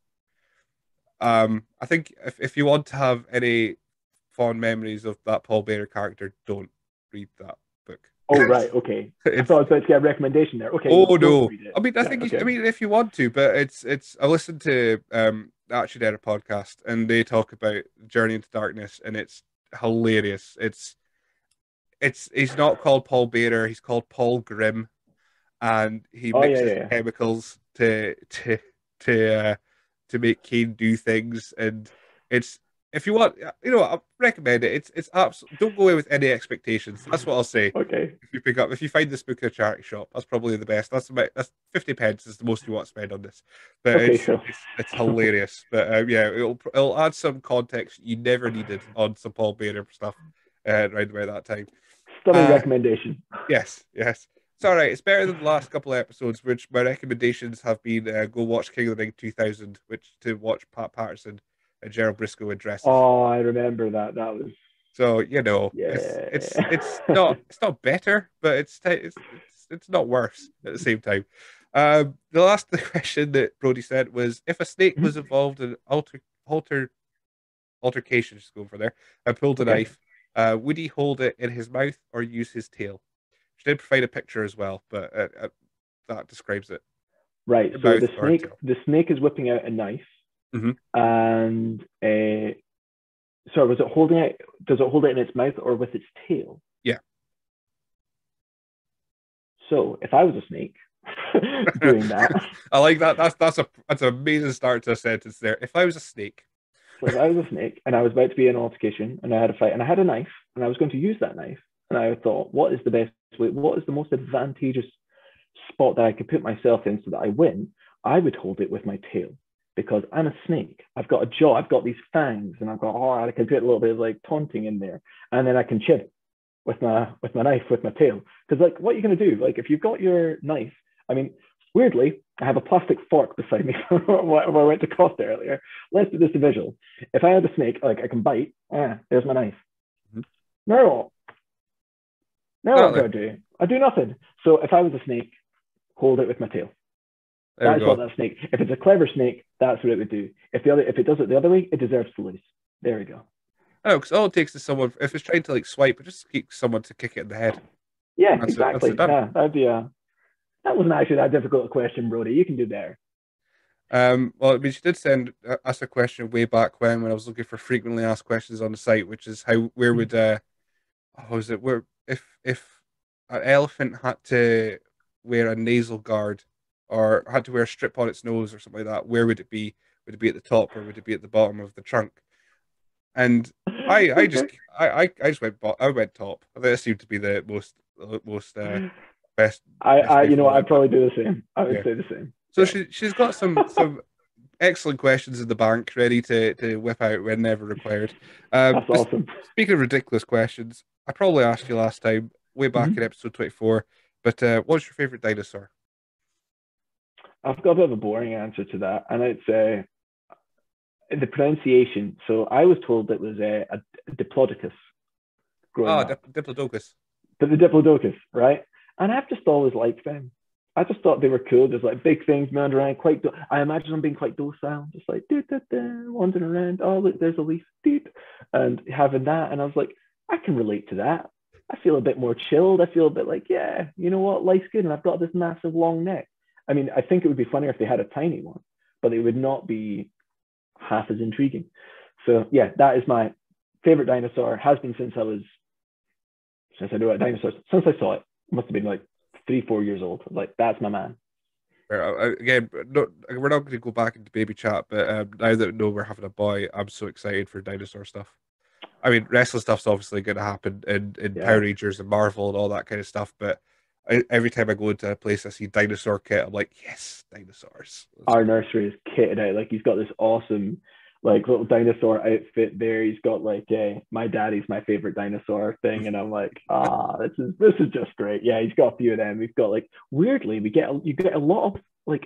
Um, I think if if you want to have any fond memories of that Paul Bear character, don't read that book. Oh, right, okay. I thought It's I was about to get a recommendation there. Okay, oh don't no. read it. I mean, I Right, think you, I okay. mean if you want to, but it's it's. I listened to um actually did a podcast and they talk about Journey into Darkness and it's hilarious. It's it's he's not called Paul Bearer, he's called Paul Grimm, and he Oh, yeah, yeah, mixes yeah. chemicals to to to uh, to make Kane do things, and it's if you want, you know, I recommend it. It's it's absolutely don't go away with any expectations. That's what I'll say. Okay, If you pick up, if you find this book in a charity shop, that's probably the best. That's about that's fifty pence is the most you want to spend on this, but okay, it's sure. it's it's hilarious. But um, yeah, it'll it'll add some context you never needed on some Paul Bearer stuff uh, right about that time. Stunning Uh, recommendation. Yes, yes. It's all right. It's better than the last couple of episodes, which my recommendations have been uh, go watch King of the Ring two thousand, which to watch Pat Patterson and Gerald Briscoe in dresses. Oh, I remember that. That was, So you know, it's it's it's yeah. not it's not better, but it's it's it's it's not worse at the same time. Um, the last question that Brody said was, if a snake was involved in alter alter altercation, just going for there, and pulled a Okay, knife, uh, would he hold it in his mouth or use his tail? She did provide a picture as well, but uh, uh, that describes it. right. A So mouth the or a snake, tail. the snake is whipping out a knife, Hmm. and uh, sorry, was it holding it? Does it hold it in its mouth or with its tail? Yeah. So if I was a snake doing that, I like that. That's that's a that's an amazing start to a sentence there. If I was a snake. so if I was a snake and I was about to be in an altercation and I had a fight and I had a knife and I was going to use that knife and I thought, what is the best way? What is the most advantageous spot that I could put myself in so that I win? I would hold it with my tail because I'm a snake. I've got a jaw, I've got these fangs, and I've got oh, I can put a little bit of like taunting in there, and then I can chip with my with my knife with my tail. Because like, what are you gonna do? Like, if you've got your knife, I mean, weirdly, I have a plastic fork beside me where I went to Costa earlier. Let's do this a visual. If I had a snake, like I can bite. Ah, there's my knife. Mhm. No, now what do Exactly. I do? I do nothing. So if I was a snake, hold it with my tail. There we That's what go. that snake. If it's a clever snake, that's what it would do. If the other, if it does it the other way, it deserves to lose. There we go. Oh, because all it takes is someone, if it's trying to like swipe, it just keeps someone to kick it in the head. Yeah, That's it. That's it exactly. done. Yeah, that'd be a. That wasn't actually that difficult a question, Brody. You can do better. Um, well, I mean, she did send uh, us a question way back when, when I was looking for frequently asked questions on the site, which is how, where would, uh, oh, was it where if if an elephant had to wear a nasal guard or had to wear a strip on its nose or something like that, where would it be? Would it be at the top or would it be at the bottom of the trunk? And I, I just, Okay. I, I, I just went, bo- I went top. That seemed to be the most, most uh, best, I, best I, way you know, forward. I'd But probably do the same. I would yeah, say the same. so Yeah. she, she's got some, some excellent questions in the bank, ready to to whip out whenever required. Um, That's just awesome. speaking of ridiculous questions, I probably asked you last time, way back in Mm-hmm. episode twenty-four. But uh, what's your favorite dinosaur? I've got a bit of a boring answer to that, and I'd say the pronunciation. So I was told it was a, a diplodocus growing Oh, up, Dip- Diplodocus. but the diplodocus, right? And I've just always liked them. I just thought they were cool. There's like big things moving around, quite. Do- I imagine them being quite docile, just like doo, doo, doo, wandering around. Oh look, there's a leaf, doo, and having that. And I was like, I can relate to that. I feel a bit more chilled. I feel a bit like, yeah, you know what, life's good, and I've got this massive long neck. I mean, I think it would be funnier if they had a tiny one, but it would not be half as intriguing. So yeah, that is my favorite dinosaur. Has been since I was since I knew about dinosaurs. Since I saw it, it must have been like three, four years old. Like that's my man. Where, uh, Again, no, we're not going to go back into baby chat, but um, now that we know we're having a boy, I'm so excited for dinosaur stuff. I mean, wrestling stuff's obviously going to happen in, in Power Yeah. Rangers and Marvel and all that kind of stuff, but I, every time I go into a place I see dinosaur kit, I'm like, yes, dinosaurs. Let's Our go. nursery is kitted out. Like he's got this awesome like little dinosaur outfit there. He's got like a my daddy's my favorite dinosaur thing, and I'm like, ah, this is this is just great. Yeah, he's got a few of them. We've got like weirdly we get you get a lot of like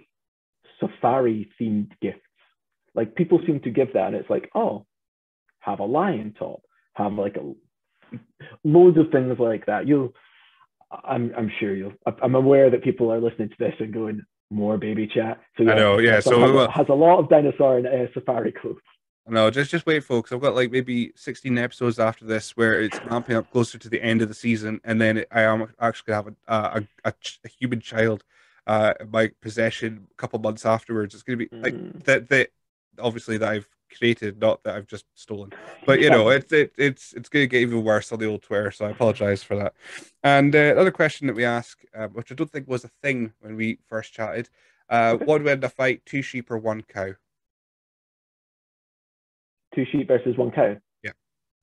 safari themed gifts. Like people seem to give that, and it's like, oh, have a lion top, have like a loads of things like that. You'll I'm I'm sure you'll. I'm aware that people are listening to this and going more baby chat. So I yes, know, my yeah. son So, has well, a, has a lot of dinosaur and uh, safari clothes. no, just just wait, folks. I've got like maybe sixteen episodes after this where it's ramping up closer to the end of the season, and then it, I am actually have a a, a, a human child uh in my possession a couple months afterwards. It's gonna be like Mm, that that obviously that I've created, not that I've just stolen. But you know, yeah. it's it, it's it's gonna get even worse on the old Twitter, so I apologize for that. And uh, another question that we ask, uh, which I don't think was a thing when we first chatted, uh, Okay. what would win the fight, two sheep or one cow? Two sheep versus one cow. Yeah.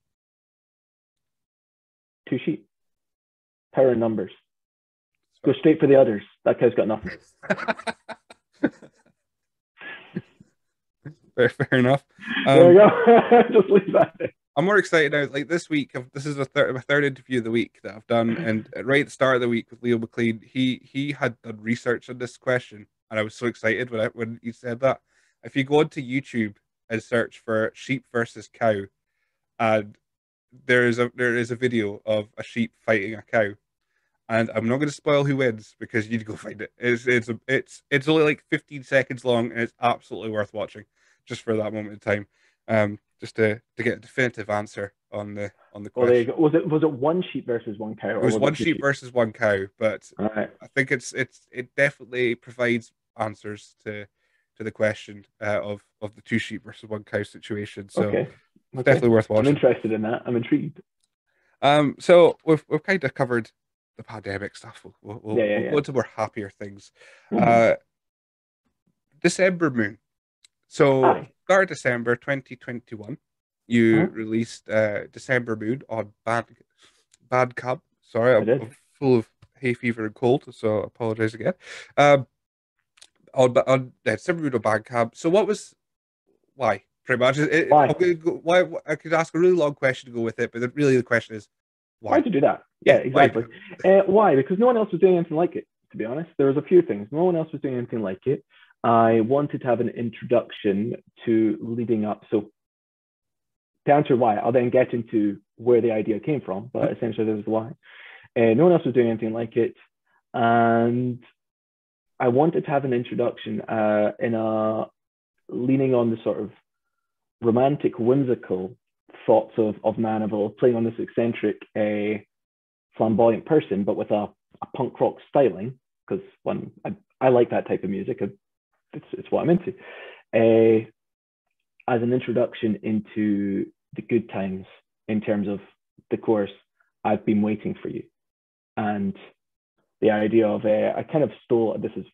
Two sheep. Power in numbers. Go straight for the others. That cow's got nothing. fair, fair enough. There we Um, go. Just leave that there. I'm more excited now. Like this week, I've, this is a third, my third interview of the week that I've done, and right at the start of the week with Leo McLean, he he had done research on this question, and I was so excited when I, when he said that. If you go onto YouTube and search for sheep versus cow, and there is a there is a video of a sheep fighting a cow, and I'm not going to spoil who wins because you need to go find it. It's it's a, it's it's only like fifteen seconds long, and it's absolutely worth watching just for that moment in time. Um, just to to get a definitive answer on the on the Well, there you go. question. Was it was it one sheep versus one cow, It or was was one it two sheep sheep? versus one cow, but All right. I think it's it's it definitely provides answers to to the question uh, of of the two sheep versus one cow situation. So Okay. it's Okay. definitely worth I'm watching. interested in that. I'm intrigued. Um, so we've we've kind of covered the pandemic stuff. We'll we'll, Yeah. Yeah. we'll go Yeah. into more happier things. Mm-hmm. Uh, December Moon. So Aye. start of December twenty twenty-one, Uh-huh. you released uh, December Moon on Bad Bandcamp. Sorry, I I'm, did. I'm full of hay fever and cold, so I apologize again. Um, on on uh, December Moon on Bandcamp. So what was Why? Pretty much. It, it, I'm Why? gonna go, why? I could ask a really long question to go with it, but the, really the question is why? Why'd you do that? Yeah, Yeah, why? exactly. Uh, why? Because no one else was doing anything like it, to be honest. There was a few things. No one else was doing anything like it. I wanted to have an introduction to leading up. So to answer why, I'll then get into where the idea came from, but essentially this is why. Uh, no one else was doing anything like it. And I wanted to have an introduction uh, in a leaning on the sort of romantic, whimsical thoughts of, of Manoval, playing on this eccentric, uh, flamboyant person, but with a, a punk rock styling, because one, I, I like that type of music. It's, it's what I'm into. Uh, as an introduction into the good times in terms of the chorus, I've been waiting for you. And the idea of, uh, I kind of stole, this is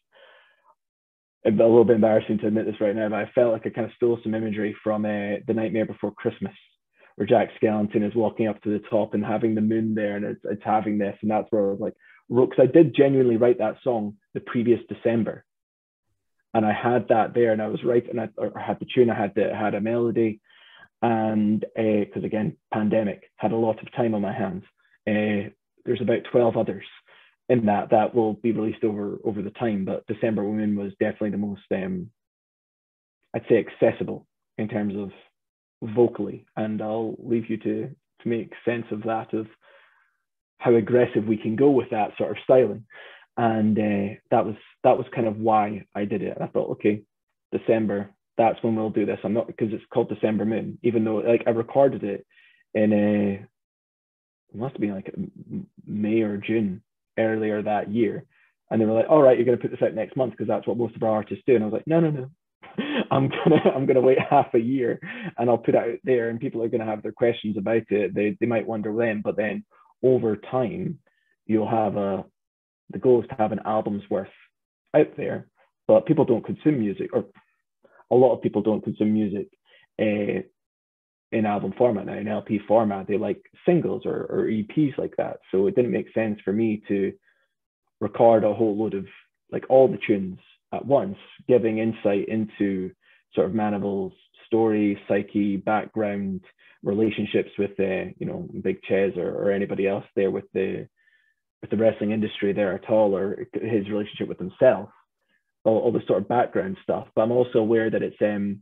a little bit embarrassing to admit this right now, but I felt like I kind of stole some imagery from uh, The Nightmare Before Christmas, where Jack Skellington is walking up to the top and having the moon there, and it's, it's having this, and that's where I was like, because I did genuinely write that song the previous December, and I had that there, and I was writing, I, or had the tune, I had the had a melody, and because uh, again, pandemic, had a lot of time on my hands. Uh, there's about twelve others in that that will be released over over the time, but December Women was definitely the most, um, I'd say, accessible in terms of vocally, and I'll leave you to to make sense of that, of how aggressive we can go with that sort of styling. And uh, that was that was kind of why I did it. And I thought, okay, December, that's when we'll do this. I'm not, because it's called December Moon, even though like I recorded it in a, it must have been like May or June earlier that year, and they were like, all right, you're going to put this out next month because that's what most of our artists do. And I was like, no, no, no, I'm gonna I'm gonna wait half a year and I'll put it out there, and people are gonna have their questions about it. They they might wonder when, but then over time you'll have a, the goal is to have an album's worth out there. But people don't consume music, or a lot of people don't consume music uh, in album format now, in L P format. They like singles or, or E Ps like that. So it didn't make sense for me to record a whole load of like all the tunes at once, giving insight into sort of Manoval's story, psyche, background, relationships with the, you know, Big Ches, or, or anybody else there with the with the wrestling industry there at all, or his relationship with himself, all, all the sort of background stuff. But I'm also aware that it's um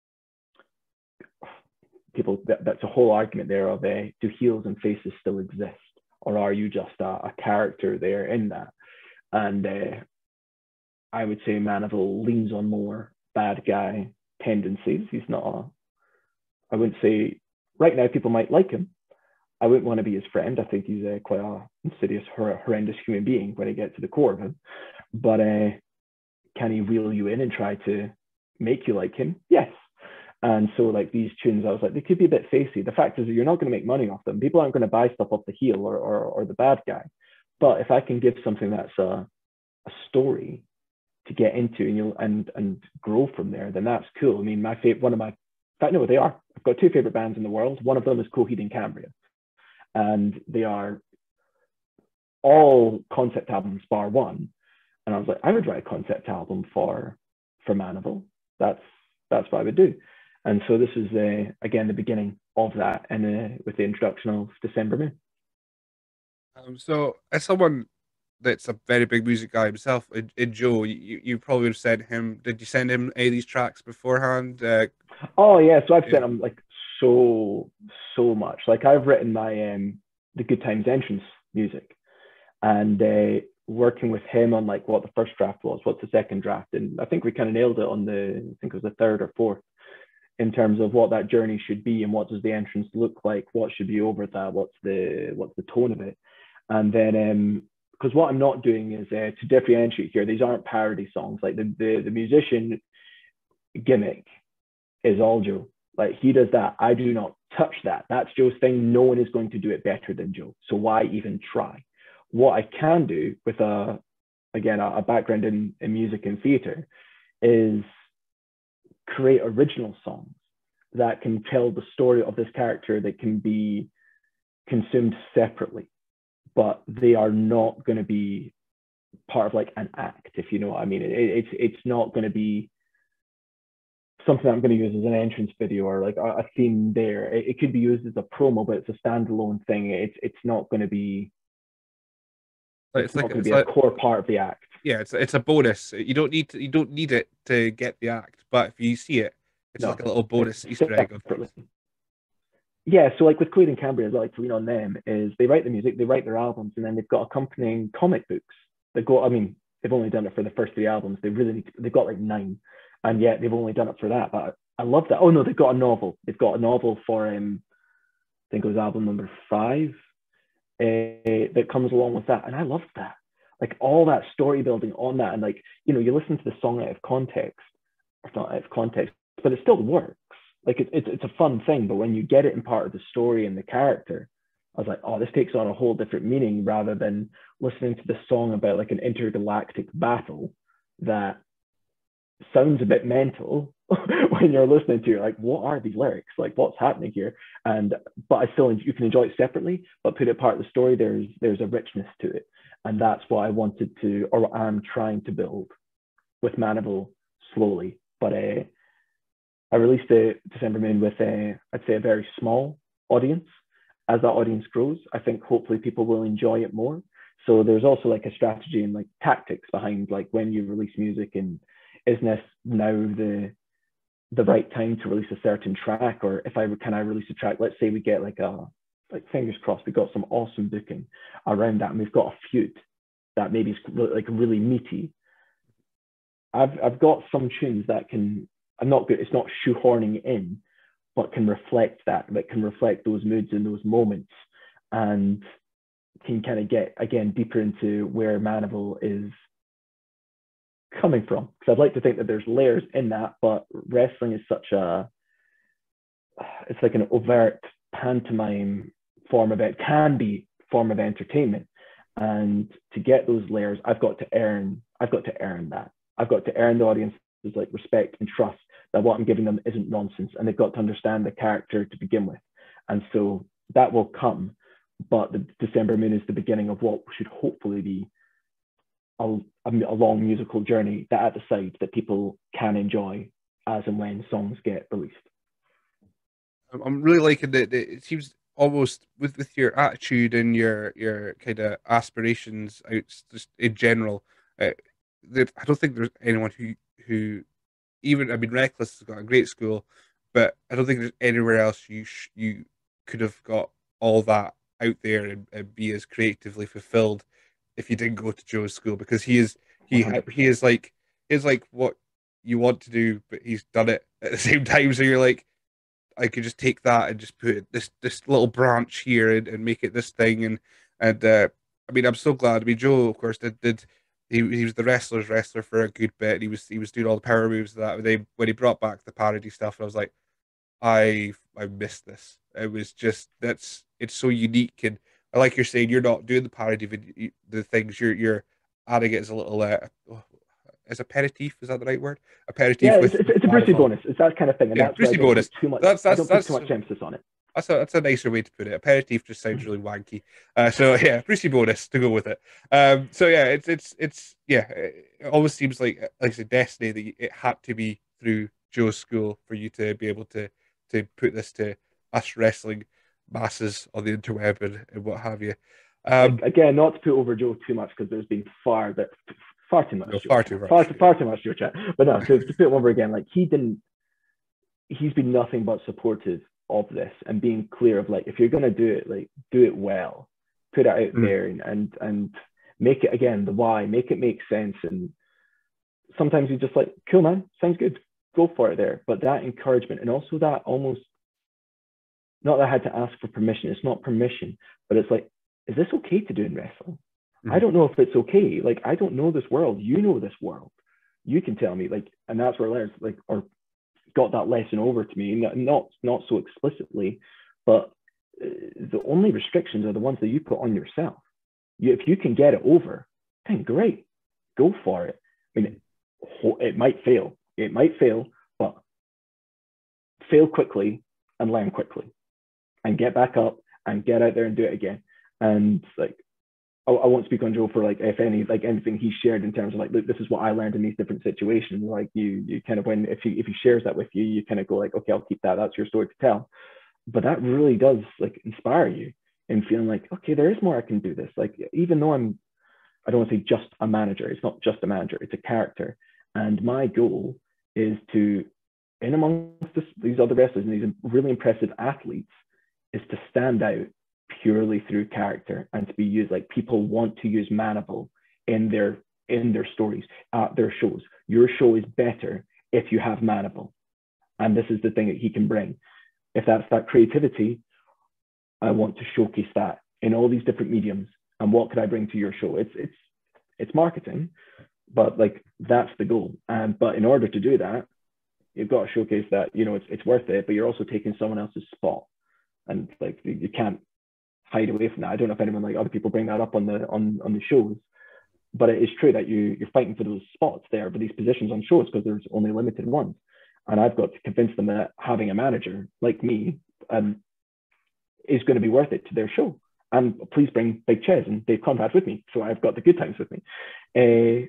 people that, that's a whole argument there of uh, do heels and faces still exist, or are you just a, a character there in that? And uh, I would say Manoval leans on more bad guy tendencies. He's not a, I wouldn't say, right now people might like him. I wouldn't want to be his friend. I think he's a, quite a insidious, horrendous human being when I get to the core of him. But uh, can he reel you in and try to make you like him? Yes. And so like these tunes, I was like, they could be a bit facey. The fact is that you're not going to make money off them. People aren't going to buy stuff off the heel or, or, or the bad guy. But if I can give something that's a, a story to get into, and you'll and and grow from there, then that's cool. I mean, my favorite, one of my, in fact, no, they are. I've got two favorite bands in the world. One of them is Coheed and Cambria, and they are all concept albums bar one. And I was like, I would write a concept album for for Manoval. That's that's what I would do. And so this is uh, again the beginning of that, and uh, with the introduction of December Moon. Um, so as someone that's a very big music guy himself, in, in Joe, you, you probably would have sent him. Did you send him any of these tracks beforehand? Uh, Oh yeah, so I've yeah. sent him like so so much. Like I've written my um the Good Times entrance music, and uh, working with him on like what the first draft was, what's the second draft, and I think we kind of nailed it on the, I think it was the third or fourth, in terms of what that journey should be and what does the entrance look like, what should be over that, what's the what's the tone of it. And then um because what I'm not doing is uh, to differentiate here, these aren't parody songs. Like the, the the musician gimmick is all Joe. Like he does that. I do not touch that. That's Joe's thing. No one is going to do it better than Joe. So why even try? What I can do with a, again, a, a background in, in music and theatre is create original songs that can tell the story of this character, that can be consumed separately, but they are not going to be part of like an act, if you know what I mean. It, it's it's not going to be something I'm going to use as an entrance video or like a, a theme there. It, it could be used as a promo, but it's a standalone thing. It's it's not going to be Like, it's it's not like going to it's be a like core part of the act. yeah, it's it's a bonus. You don't need to you don't need it to get the act, but if you see it, it's like No, a little it's bonus Easter egg of separately. things. Yeah, so like with Quaid and Cambria, I like to lean on them is they write the music, they write their albums, and then they've got accompanying comic books that go. I mean, they've only done it for the first three albums. They really need to, they've got like nine, and yet they've only done it for that. But I, I love that. Oh no, they've got a novel. They've got a novel for um, I think it was album number five uh, that comes along with that, and I loved that. Like all that story building on that, and like you know, you listen to the song out of context, or not out of context, but it still works. Like it, it's it's a fun thing, but when you get it in part of the story and the character, I was like, oh, this takes on a whole different meaning rather than listening to the song about like an intergalactic battle that sounds a bit mental when you're listening to it. Like, what are these lyrics? Like, what's happening here? And but I still you can enjoy it separately, but put it part of the story. There's there's a richness to it, and that's what I wanted to, or I'm trying to build with Manoval slowly. But uh, I released the December Moon with a, I'd say a very small audience. As that audience grows, I think hopefully people will enjoy it more. So there's also like a strategy and like tactics behind like when you release music and isn't this now the the right time to release a certain track, or if I can I release a track, let's say we get like a like fingers crossed we got some awesome booking around that and we've got a feud that maybe is like really meaty. I've I've got some tunes that can I'm not good it's not shoehorning in, but can reflect that that can reflect those moods and those moments, and can kind of get again deeper into where Manoval is coming from, because I'd like to think that there's layers in that, but wrestling is such a it's like an overt pantomime form of it can be form of entertainment, and to get those layers I've got to earn I've got to earn that I've got to earn the audience's like respect and trust that what I'm giving them isn't nonsense, and they've got to understand the character to begin with, and so that will come. But the December Moon is the beginning of what should hopefully be a, a, long musical journey that at the side that people can enjoy as and when songs get released. I'm really liking that. It seems almost with with your attitude and your your kind of aspirations out just in general. Uh, that I don't think there's anyone who who even I mean Reckless has got a great school, but I don't think there's anywhere else you sh you could have got all that out there and, and be as creatively fulfilled if you didn't go to Joe's school, because he is he ha he one hundred percent. is like is like what you want to do, but he's done it at the same time. So you're like, I could just take that and just put it, this this little branch here and, and make it this thing, and and uh, I mean I'm so glad. I mean Joe of course did did he, he was the wrestler's wrestler for a good bit. And he was he was doing all the power moves that they when he brought back the parody stuff. I was like, I I missed this. It was just that's it's so unique, and like you're saying, you're not doing the parody vid- the things you're you're adding it as a little uh, as aperitif. Is that the right word? Yeah, Aperitif it's, with it's, with it's a Brucey Manoval. bonus. It's that kind of thing, and Yeah, that's where I Brucey don't put bonus. too much. That's I that's don't put too that's much emphasis on it. that's a that's a nicer way to put it. Aperitif just sounds really wanky. Uh, so yeah, Brucey bonus to go with it. Um, so yeah, it's it's it's yeah. It almost seems like like I said, destiny that it had to be through Joe's school for you to be able to to put this to us wrestling masses on the interweb and, and what have you. Um, Again, not to put over Joe too much because there's been far that far too much no, Joe far too chat, far much. Yeah. far too much Joe chat. But no, to, to put him over again, like he didn't. He's been nothing but supportive of this and being clear of like if you're gonna do it, like do it well, put it out Mm. there and and and make it again the why, make it make sense. And sometimes you just like, cool man, sounds good, go for it there. But that encouragement and also that almost not that I had to ask for permission. It's not permission, but it's like, is this okay to do in wrestling? I Mm. don't know if it's okay. Like, I don't know this world. You know this world. You can tell me. Like, and that's where Laird's like, or got that lesson over to me. Not not so explicitly, but uh, the only restrictions are the ones that you put on yourself. You, if you can get it over, then great, go for it. I mean, it might fail. It might fail, but fail quickly and learn quickly, and get back up and get out there and do it again. And like I, I won't speak on Joe for like if any like anything he shared in terms of like, look, this is what I learned in these different situations. Like you you kind of when if he if he shares that with you, you kind of go like, okay, I'll keep that. That's your story to tell. But that really does like inspire you and feeling like, okay, there is more I can do this. Like even though I'm I don't want to say just a manager. It's not just a manager. It's a character. And my goal is to, in amongst this, these other wrestlers and these really impressive athletes, is to stand out purely through character and to be used like people want to use Manoval in their in their stories, at their shows. Your show is better if you have Manoval, and this is the thing that he can bring. If that's that creativity, I want to showcase that in all these different mediums. And what could I bring to your show? It's it's it's marketing, but like that's the goal. And but in order to do that, you've got to showcase that you know it's it's worth it. But you're also taking someone else's spot, and like you can't hide away from that. I don't know if anyone like other people bring that up on the on on the shows, but it is true that you you're fighting for those spots there, for these positions on shows because there's only limited ones. And I've got to convince them that having a manager like me um, is going to be worth it to their show. And please bring Big Ches and Dave Conrad with me, so I've got the good times with me. Uh,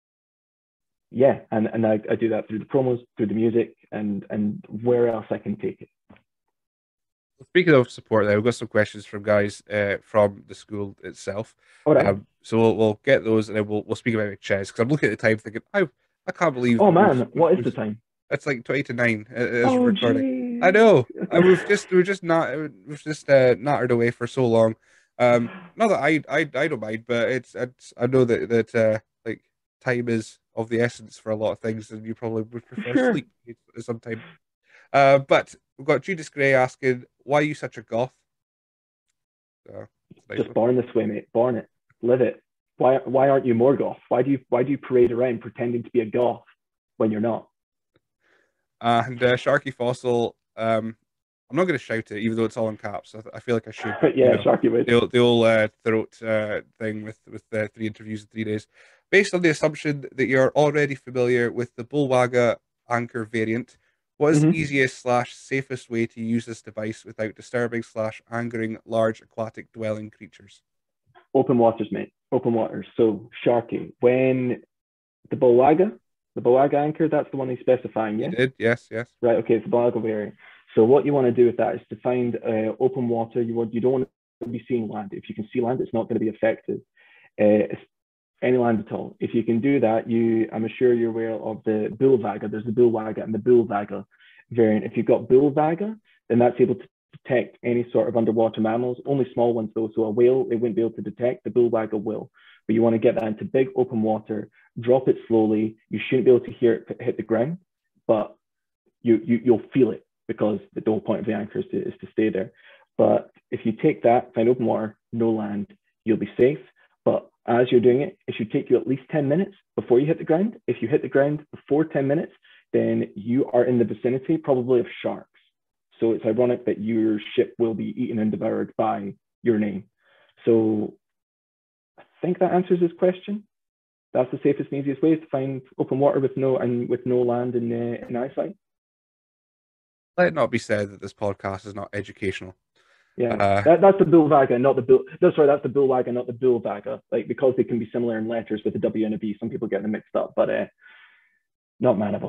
yeah, and, and I, I do that through the promos, through the music, and and where else I can take it. Speaking of support, there we've got some questions from guys uh, from the school itself. All right. Um, so we'll, we'll get those, and then we'll we'll speak about Big Ches because I'm looking at the time thinking, I I can't believe Oh that we've, man, what is the we've time? it's like twenty to nine as Oh recording. I geez. know, and we've just we've just not we've just uh, nattered away for so long. Um, not that I I I don't mind, but it's, it's I know that that uh, like time is of the essence for a lot of things, and you probably would For prefer sure. sleep sometimes. Uh, but we've got Judas Gray asking, "Why are you such a goth?" So it's a nice Just one. born this way, mate. Born it. Live it. Why why aren't you more goth? Why do you why do you parade around pretending to be a goth when you're not? And uh, Sharky Fossil, um, I'm not going to shout it, even though it's all in caps. I, I feel like I should, but you Yeah, know, Sharky would. the old, the old uh, throat uh, thing with with uh, three interviews in three days, based on the assumption that you're already familiar with the Bullwagga anchor variant. What is the Mm-hmm. easiest slash safest way to use this device without disturbing slash angering large aquatic dwelling creatures? Open waters, mate. Open waters. So Sharky, when the Bowaga, the Bowaga anchor, that's the one he's specifying, You yeah? did, yes, yes. Right, okay, it's the Bowaga variant. So what you want to do with that is to find uh, open water. You want you don't want to be seeing land. If you can see land, it's not going to be effective. Uh, any land at all. If you can do that, you I'm sure you're aware of the Bullvaga. There's the Bullwaga and the Bullvaga variant. If you've got Bullvaga, then that's able to detect any sort of underwater mammals, only small ones though. So a whale, it wouldn't be able to detect, the Bullwaga will. But you want to get that into big open water, drop it slowly. You shouldn't be able to hear it hit the ground, but you, you you'll feel it because the whole point of the anchor is to, is to stay there. But if you take that, find open water, no land, you'll be safe. But as you're doing it, it should take you at least ten minutes before you hit the ground. If you hit the ground before ten minutes, then you are in the vicinity probably of sharks. So it's ironic that your ship will be eaten and devoured by your name. So I think that answers his question. That's the safest and easiest way is to find open water with no and with no land in, uh, in eyesight. Let it not be said that this podcast is not educational. Yeah, Uh, that, that's the Bullvaga, not the Bull. No, sorry, that's the Bullwaga, not the Bullvaga. Like because they can be similar in letters with the W and a B, some people get them mixed up, but uh, not Manoval.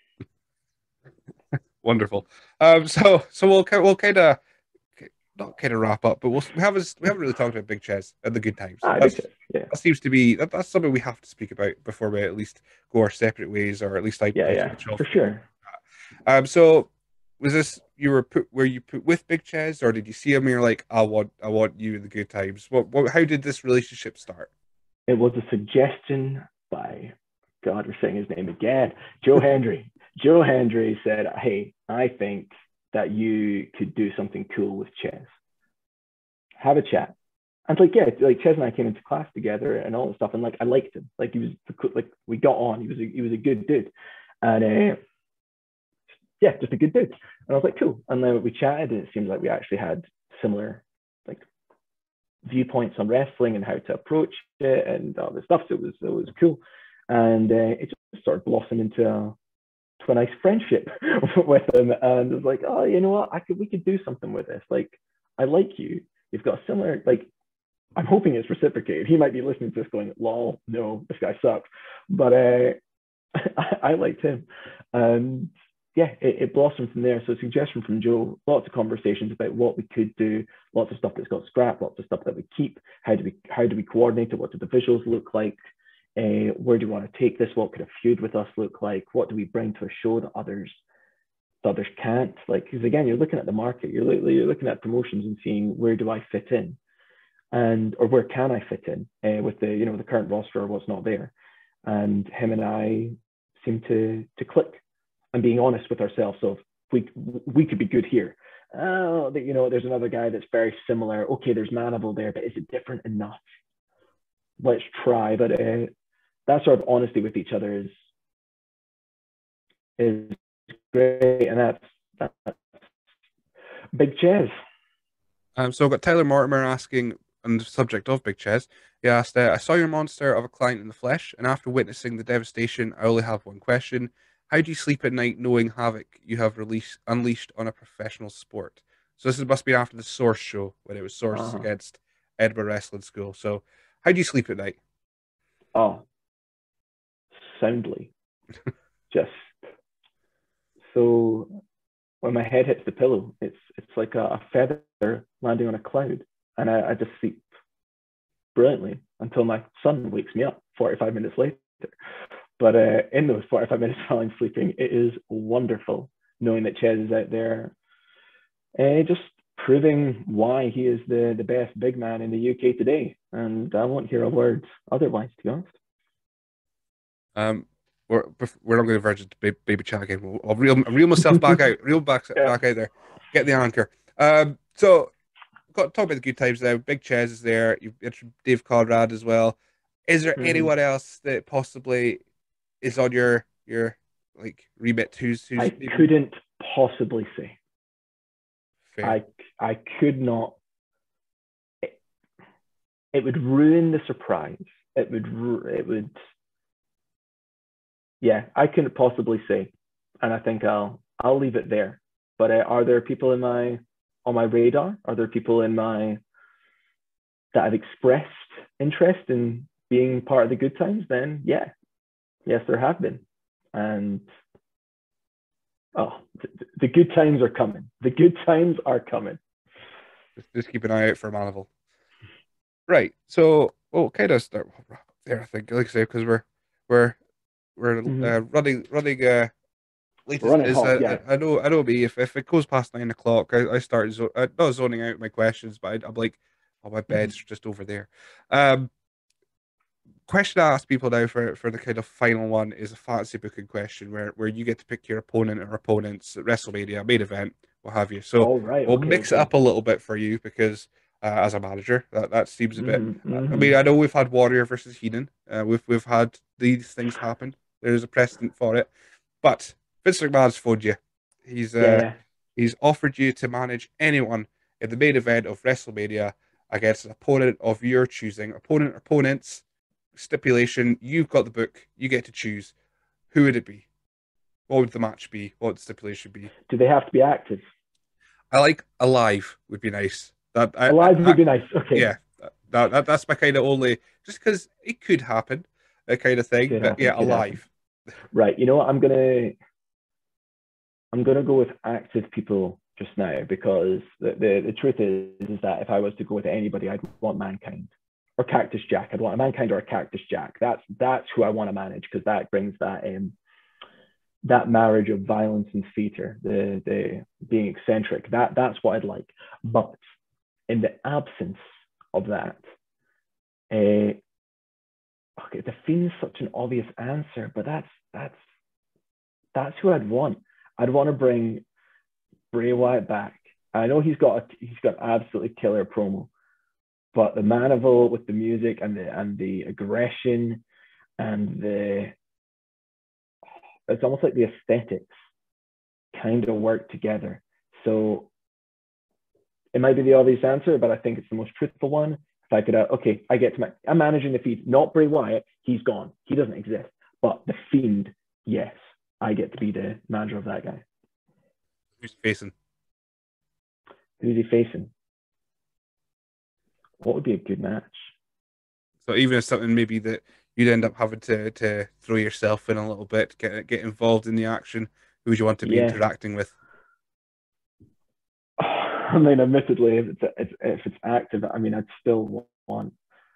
Wonderful. Um, so so we'll we'll kind of not kind of wrap up, but we'll, we haven't we haven't really talked about Big Ches and the good times. Ah, big That's tip. Yeah, that seems to be that, that's something we have to speak about before we at least go our separate ways, or at least I, yeah, I yeah, switch off for from it. sure. Um, so was this you were put were you put with Big Ches, or did you see him and you're like, I want I want you in the good times? What, what how did this relationship start? It was a suggestion by God, we're saying his name again, Joe Hendry. Joe Hendry said, "Hey, I think that you could do something cool with Ches. Have a chat." And like, yeah, like Ches and I came into class together and all that stuff, and like I liked him. Like he was like we got on. He was a, he was a good dude, and uh, yeah, just a good dude. And I was like, cool. And then we chatted, and it seemed like we actually had similar like viewpoints on wrestling and how to approach it and all this stuff. So it was it was cool, and uh, it just sort of blossomed into a, to a nice friendship with him. And it was like, oh, you know what, I could we could do something with this. Like, I like you. You've got a similar like I'm hoping it's reciprocated. He might be listening to this going, lol, no, this guy sucks. But uh, I, I liked him. And yeah, it, it blossomed from there. So suggestion from Joe, lots of conversations about what we could do, lots of stuff that's got scrapped, lots of stuff that we keep. How do we how do we coordinate it? What do the visuals look like? Uh, where do we want to take this? What could a feud with us look like? What do we bring to a show that others that others can't? Like, because again, you're looking at the market, you're, you're looking at promotions and seeing where do I fit in, and or where can I fit in uh, with the you know the current roster or what's not there. And him and I seem to to click, and being honest with ourselves of we we could be good here. Oh, you know, there's another guy that's very similar. Okay, there's Manoval there, but is it different enough? Let's try. But uh, that sort of honesty with each other is is great, and that's, that's Big Ches. Um, so I've got Tyler Mortimer asking on the subject of Big Ches. He asked, uh, I saw your monster of a client in the flesh, and after witnessing the devastation, I only have one question. How do you sleep at night knowing havoc you have released unleashed on a professional sport? So this must be after the Source show when it was Source Uh-huh. against Edinburgh Wrestling School. So how do you sleep at night? Oh, soundly. Just so when my head hits the pillow, it's it's like a, a feather landing on a cloud, and I, I just sleep brilliantly until my son wakes me up forty-five minutes later. But uh, in those forty-five minutes while I'm sleeping, it is wonderful knowing that Ches is out there, uh, just proving why he is the, the best big man in the U K today. And I won't hear a word otherwise, to be honest. Um, we're we're not going to verge into baby, baby chat again. We'll, I'll reel, reel myself back out, reel back Yeah. back out there, get the anchor. Um, so got talk about the good times now. Big Ches is there. You've mentioned Dave Conrad as well. Is there Mm-hmm. anyone else that possibly is on your your like remit? Who's who's I maybe couldn't possibly say. fair? I I could not. It, it would ruin the surprise. It would it would. Yeah, I couldn't possibly say, and I think I'll I'll leave it there. But uh, are there people in my on my radar? Are there people in my that have expressed interest in being part of the good times? Then yeah, yes, there have been, and oh, th- the good times are coming. The good times are coming. Just, just keep an eye out for Manoval. Right. So we'll kind of start we'll wrap up there. I think, like I say, because we're we're we're Mm-hmm. uh, running running uh late We're as it running is. hot, I, yeah. I, I know I know me. If if it goes past nine o'clock, I, I start zo- uh, not zoning out my questions, but I, I'm like, oh, my Mm-hmm. bed's just over there. Um, question I ask people now for for the kind of final one is a fantasy booking question where where you get to pick your opponent or opponents at WrestleMania, main event, what have you. So All right, we'll okay, mix it okay. up a little bit for you because uh, as a manager, that that seems a bit. Mm-hmm. I mean, Mm-hmm. I know we've had Warrior versus Heenan. Uh, we've we've had these things happen. There's a precedent for it, but Vince McMahon's phoned you. He's Yeah, uh yeah. he's offered you to manage anyone in the main event of WrestleMania against an opponent of your choosing. Opponent, opponents, stipulation, you've got the book, you get to choose. Who would it be? What would the match be? What would the stipulation be? Do they have to be active? I like alive would be nice. That I, I, Alive I would be nice. Okay. yeah, that, that that's my kind of only just because it could happen, that kind of thing. Could But happen, yeah, could happen. alive. Right. You know what? I'm gonna I'm gonna go with active people just now because the, the, the truth is is that if I was to go with anybody, I'd want Mankind or Cactus Jack. I'd want a Mankind or a Cactus Jack. That's that's who I want to manage because that brings that um that marriage of violence and theater, the the being eccentric. That that's what I'd like. But in the absence of that, uh, okay, the Fiend's such an obvious answer, but that's that's that's who I'd want. I'd want to bring Bray Wyatt back. I know he's got a, he's got absolutely killer promo, but the Manival with the music and the and the aggression and the it's almost like the aesthetics kind of work together. So it might be the obvious answer, but I think it's the most truthful one. If I could, uh, okay, I get to my, I'm managing the Fiend, not Bray Wyatt. He's gone. He doesn't exist. But the Fiend, yes, I get to be the manager of that guy. Who's facing? Who's he facing? What would be a good match? So even if something maybe that you'd end up having to to throw yourself in a little bit, get get involved in the action, who would you want to be Yeah. interacting with? I mean, admittedly, if it's, it's if it's active, I mean, I'd still want.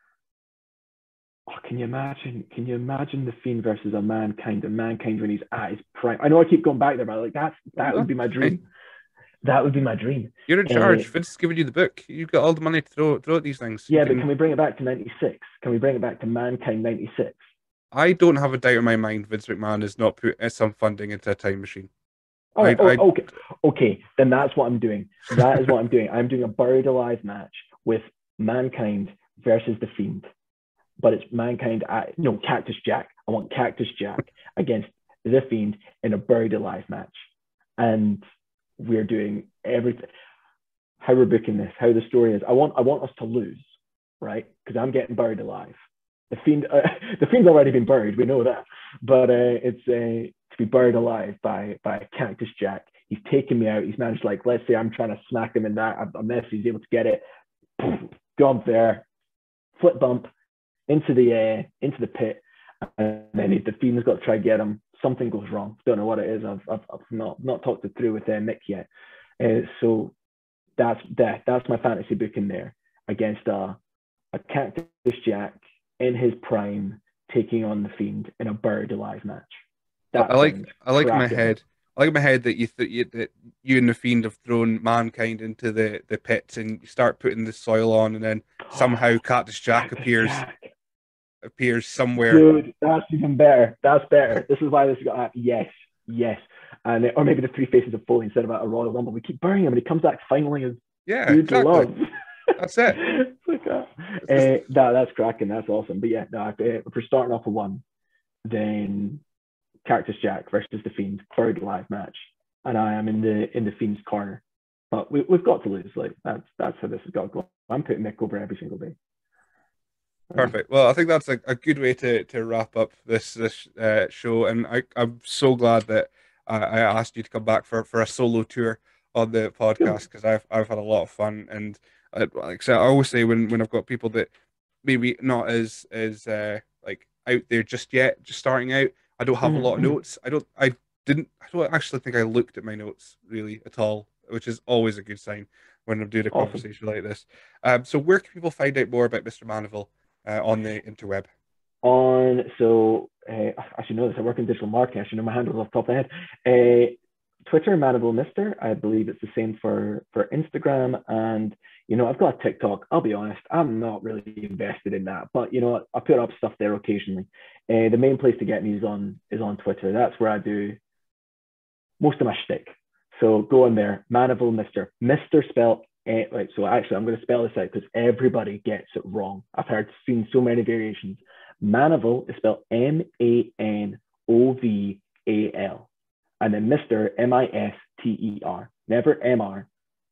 Oh, can you imagine? Can you imagine the Fiend versus a Mankind, and Mankind when he's at his prime? I know I keep going back there, but like that's that would No, be my it's fine. dream. That would be my dream. You're in Uh, charge. Vince is giving you the book. You've got all the money to throw throw at these things. You yeah, but can. can we bring it back to ninety-six? Can we bring it back to Mankind ninety-six? I don't have a doubt in my mind Vince McMahon has not put some funding into a time machine. All I right. I Oh, okay. Okay. Then that's what I'm doing. That is what I'm doing. I'm doing a buried alive match with Mankind versus the Fiend, but it's Mankind. At, no, Cactus Jack. I want Cactus Jack against the Fiend in a buried alive match, and we're doing everything. How we're booking this, how the story is. I want I want us to lose, right? Because I'm getting buried alive. The Fiend, uh, the Fiend's already been buried. We know that, but uh, it's uh, to be buried alive by by Cactus Jack. He's taken me out. He's managed, like, let's say I'm trying to smack him in that. I, I miss. He's able to get it. Gone there, flip bump into the uh, into the pit, and then the Fiend's got to try to get him. Something goes wrong. Don't know what it is. I've I've, I've not not talked it through with uh, Mick yet. Uh, so that's that. That's my fantasy booking there against a a Cactus Jack in his prime taking on the Fiend in a buried alive match. I That I like sounds I like in my cracking. head. I like in my head that you th you, that you and the Fiend have thrown Mankind into the the pit, and you start putting the soil on, and then somehow Cactus Jack Cactus appears Jack. appears somewhere. Dude, that's even better. That's better. This is why this got yes, yes. And or maybe the three faces of Foley instead of a Royal Rumble. We keep burying him and he comes back finally as Yeah, dude's exactly. love. That's it. It's like that. It's just, Uh, that, that's cracking. That's awesome. But yeah, no, if, if we're starting off with one, then Cactus Jack versus the Fiend, third live match, and I am in the in the Fiend's corner. But we, we've got to lose. Like that's that's how this has got to go. I'm putting Nick over every single day. perfect. Well, I think that's a, a good way to to wrap up this this uh, show, and I I'm so glad that I, I asked you to come back for for a solo tour on the Cool. podcast because I've I've had a lot of fun, and I, like I said, I always say when when I've got people that maybe not as as uh, like out there just yet, just starting out, I don't have a lot of Mm-hmm. notes. I don't I didn't I don't actually think I looked at my notes really at all, which is always a good sign when I'm doing a Awesome. conversation like this. Um, so where can people find out more about Mister Manoval? Uh, on the interweb. On so uh, I should know this. I work in digital marketing. I should know my handles off the top of my head. Uh, Twitter, Manoval Mister. I believe it's the same for for Instagram. And you know, I've got a TikTok. I'll be honest, I'm not really invested in that, but you know, I put up stuff there occasionally. Uh, the main place to get me is on is on Twitter. That's where I do most of my shtick. So go in there, Manoval Mister Mister spelled uh, right. So actually, I'm going to spell this out because everybody gets it wrong. I've heard seen so many variations. Manoval is spelled M A N O V A L, and then Mister M I S T E R, never M R.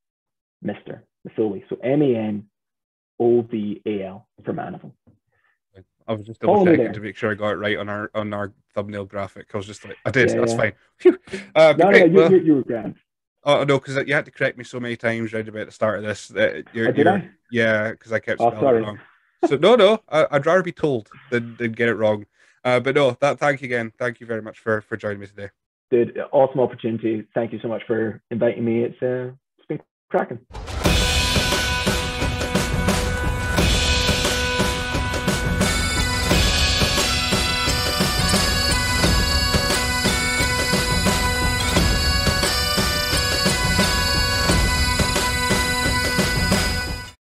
Mister the full way. So M A N O V A L for Manoval. I was just double Follow me checking to there. make sure I got it right on our on our thumbnail graphic. I was just like, I did. Yeah, That's yeah. fine. Phew. Uh, but No, no, no. great. You, Well, you, you were grand. oh no, because you had to correct me so many times right about the start of this. That you're Oh, did you're I? yeah, because I kept Oh, spelling it sorry. wrong. So no, no, I, I'd rather be told than than get it wrong. Uh, but no, that thank you again. Thank you very much for for joining me today. Dude, awesome opportunity. Thank you so much for inviting me. It's uh, it's been cracking.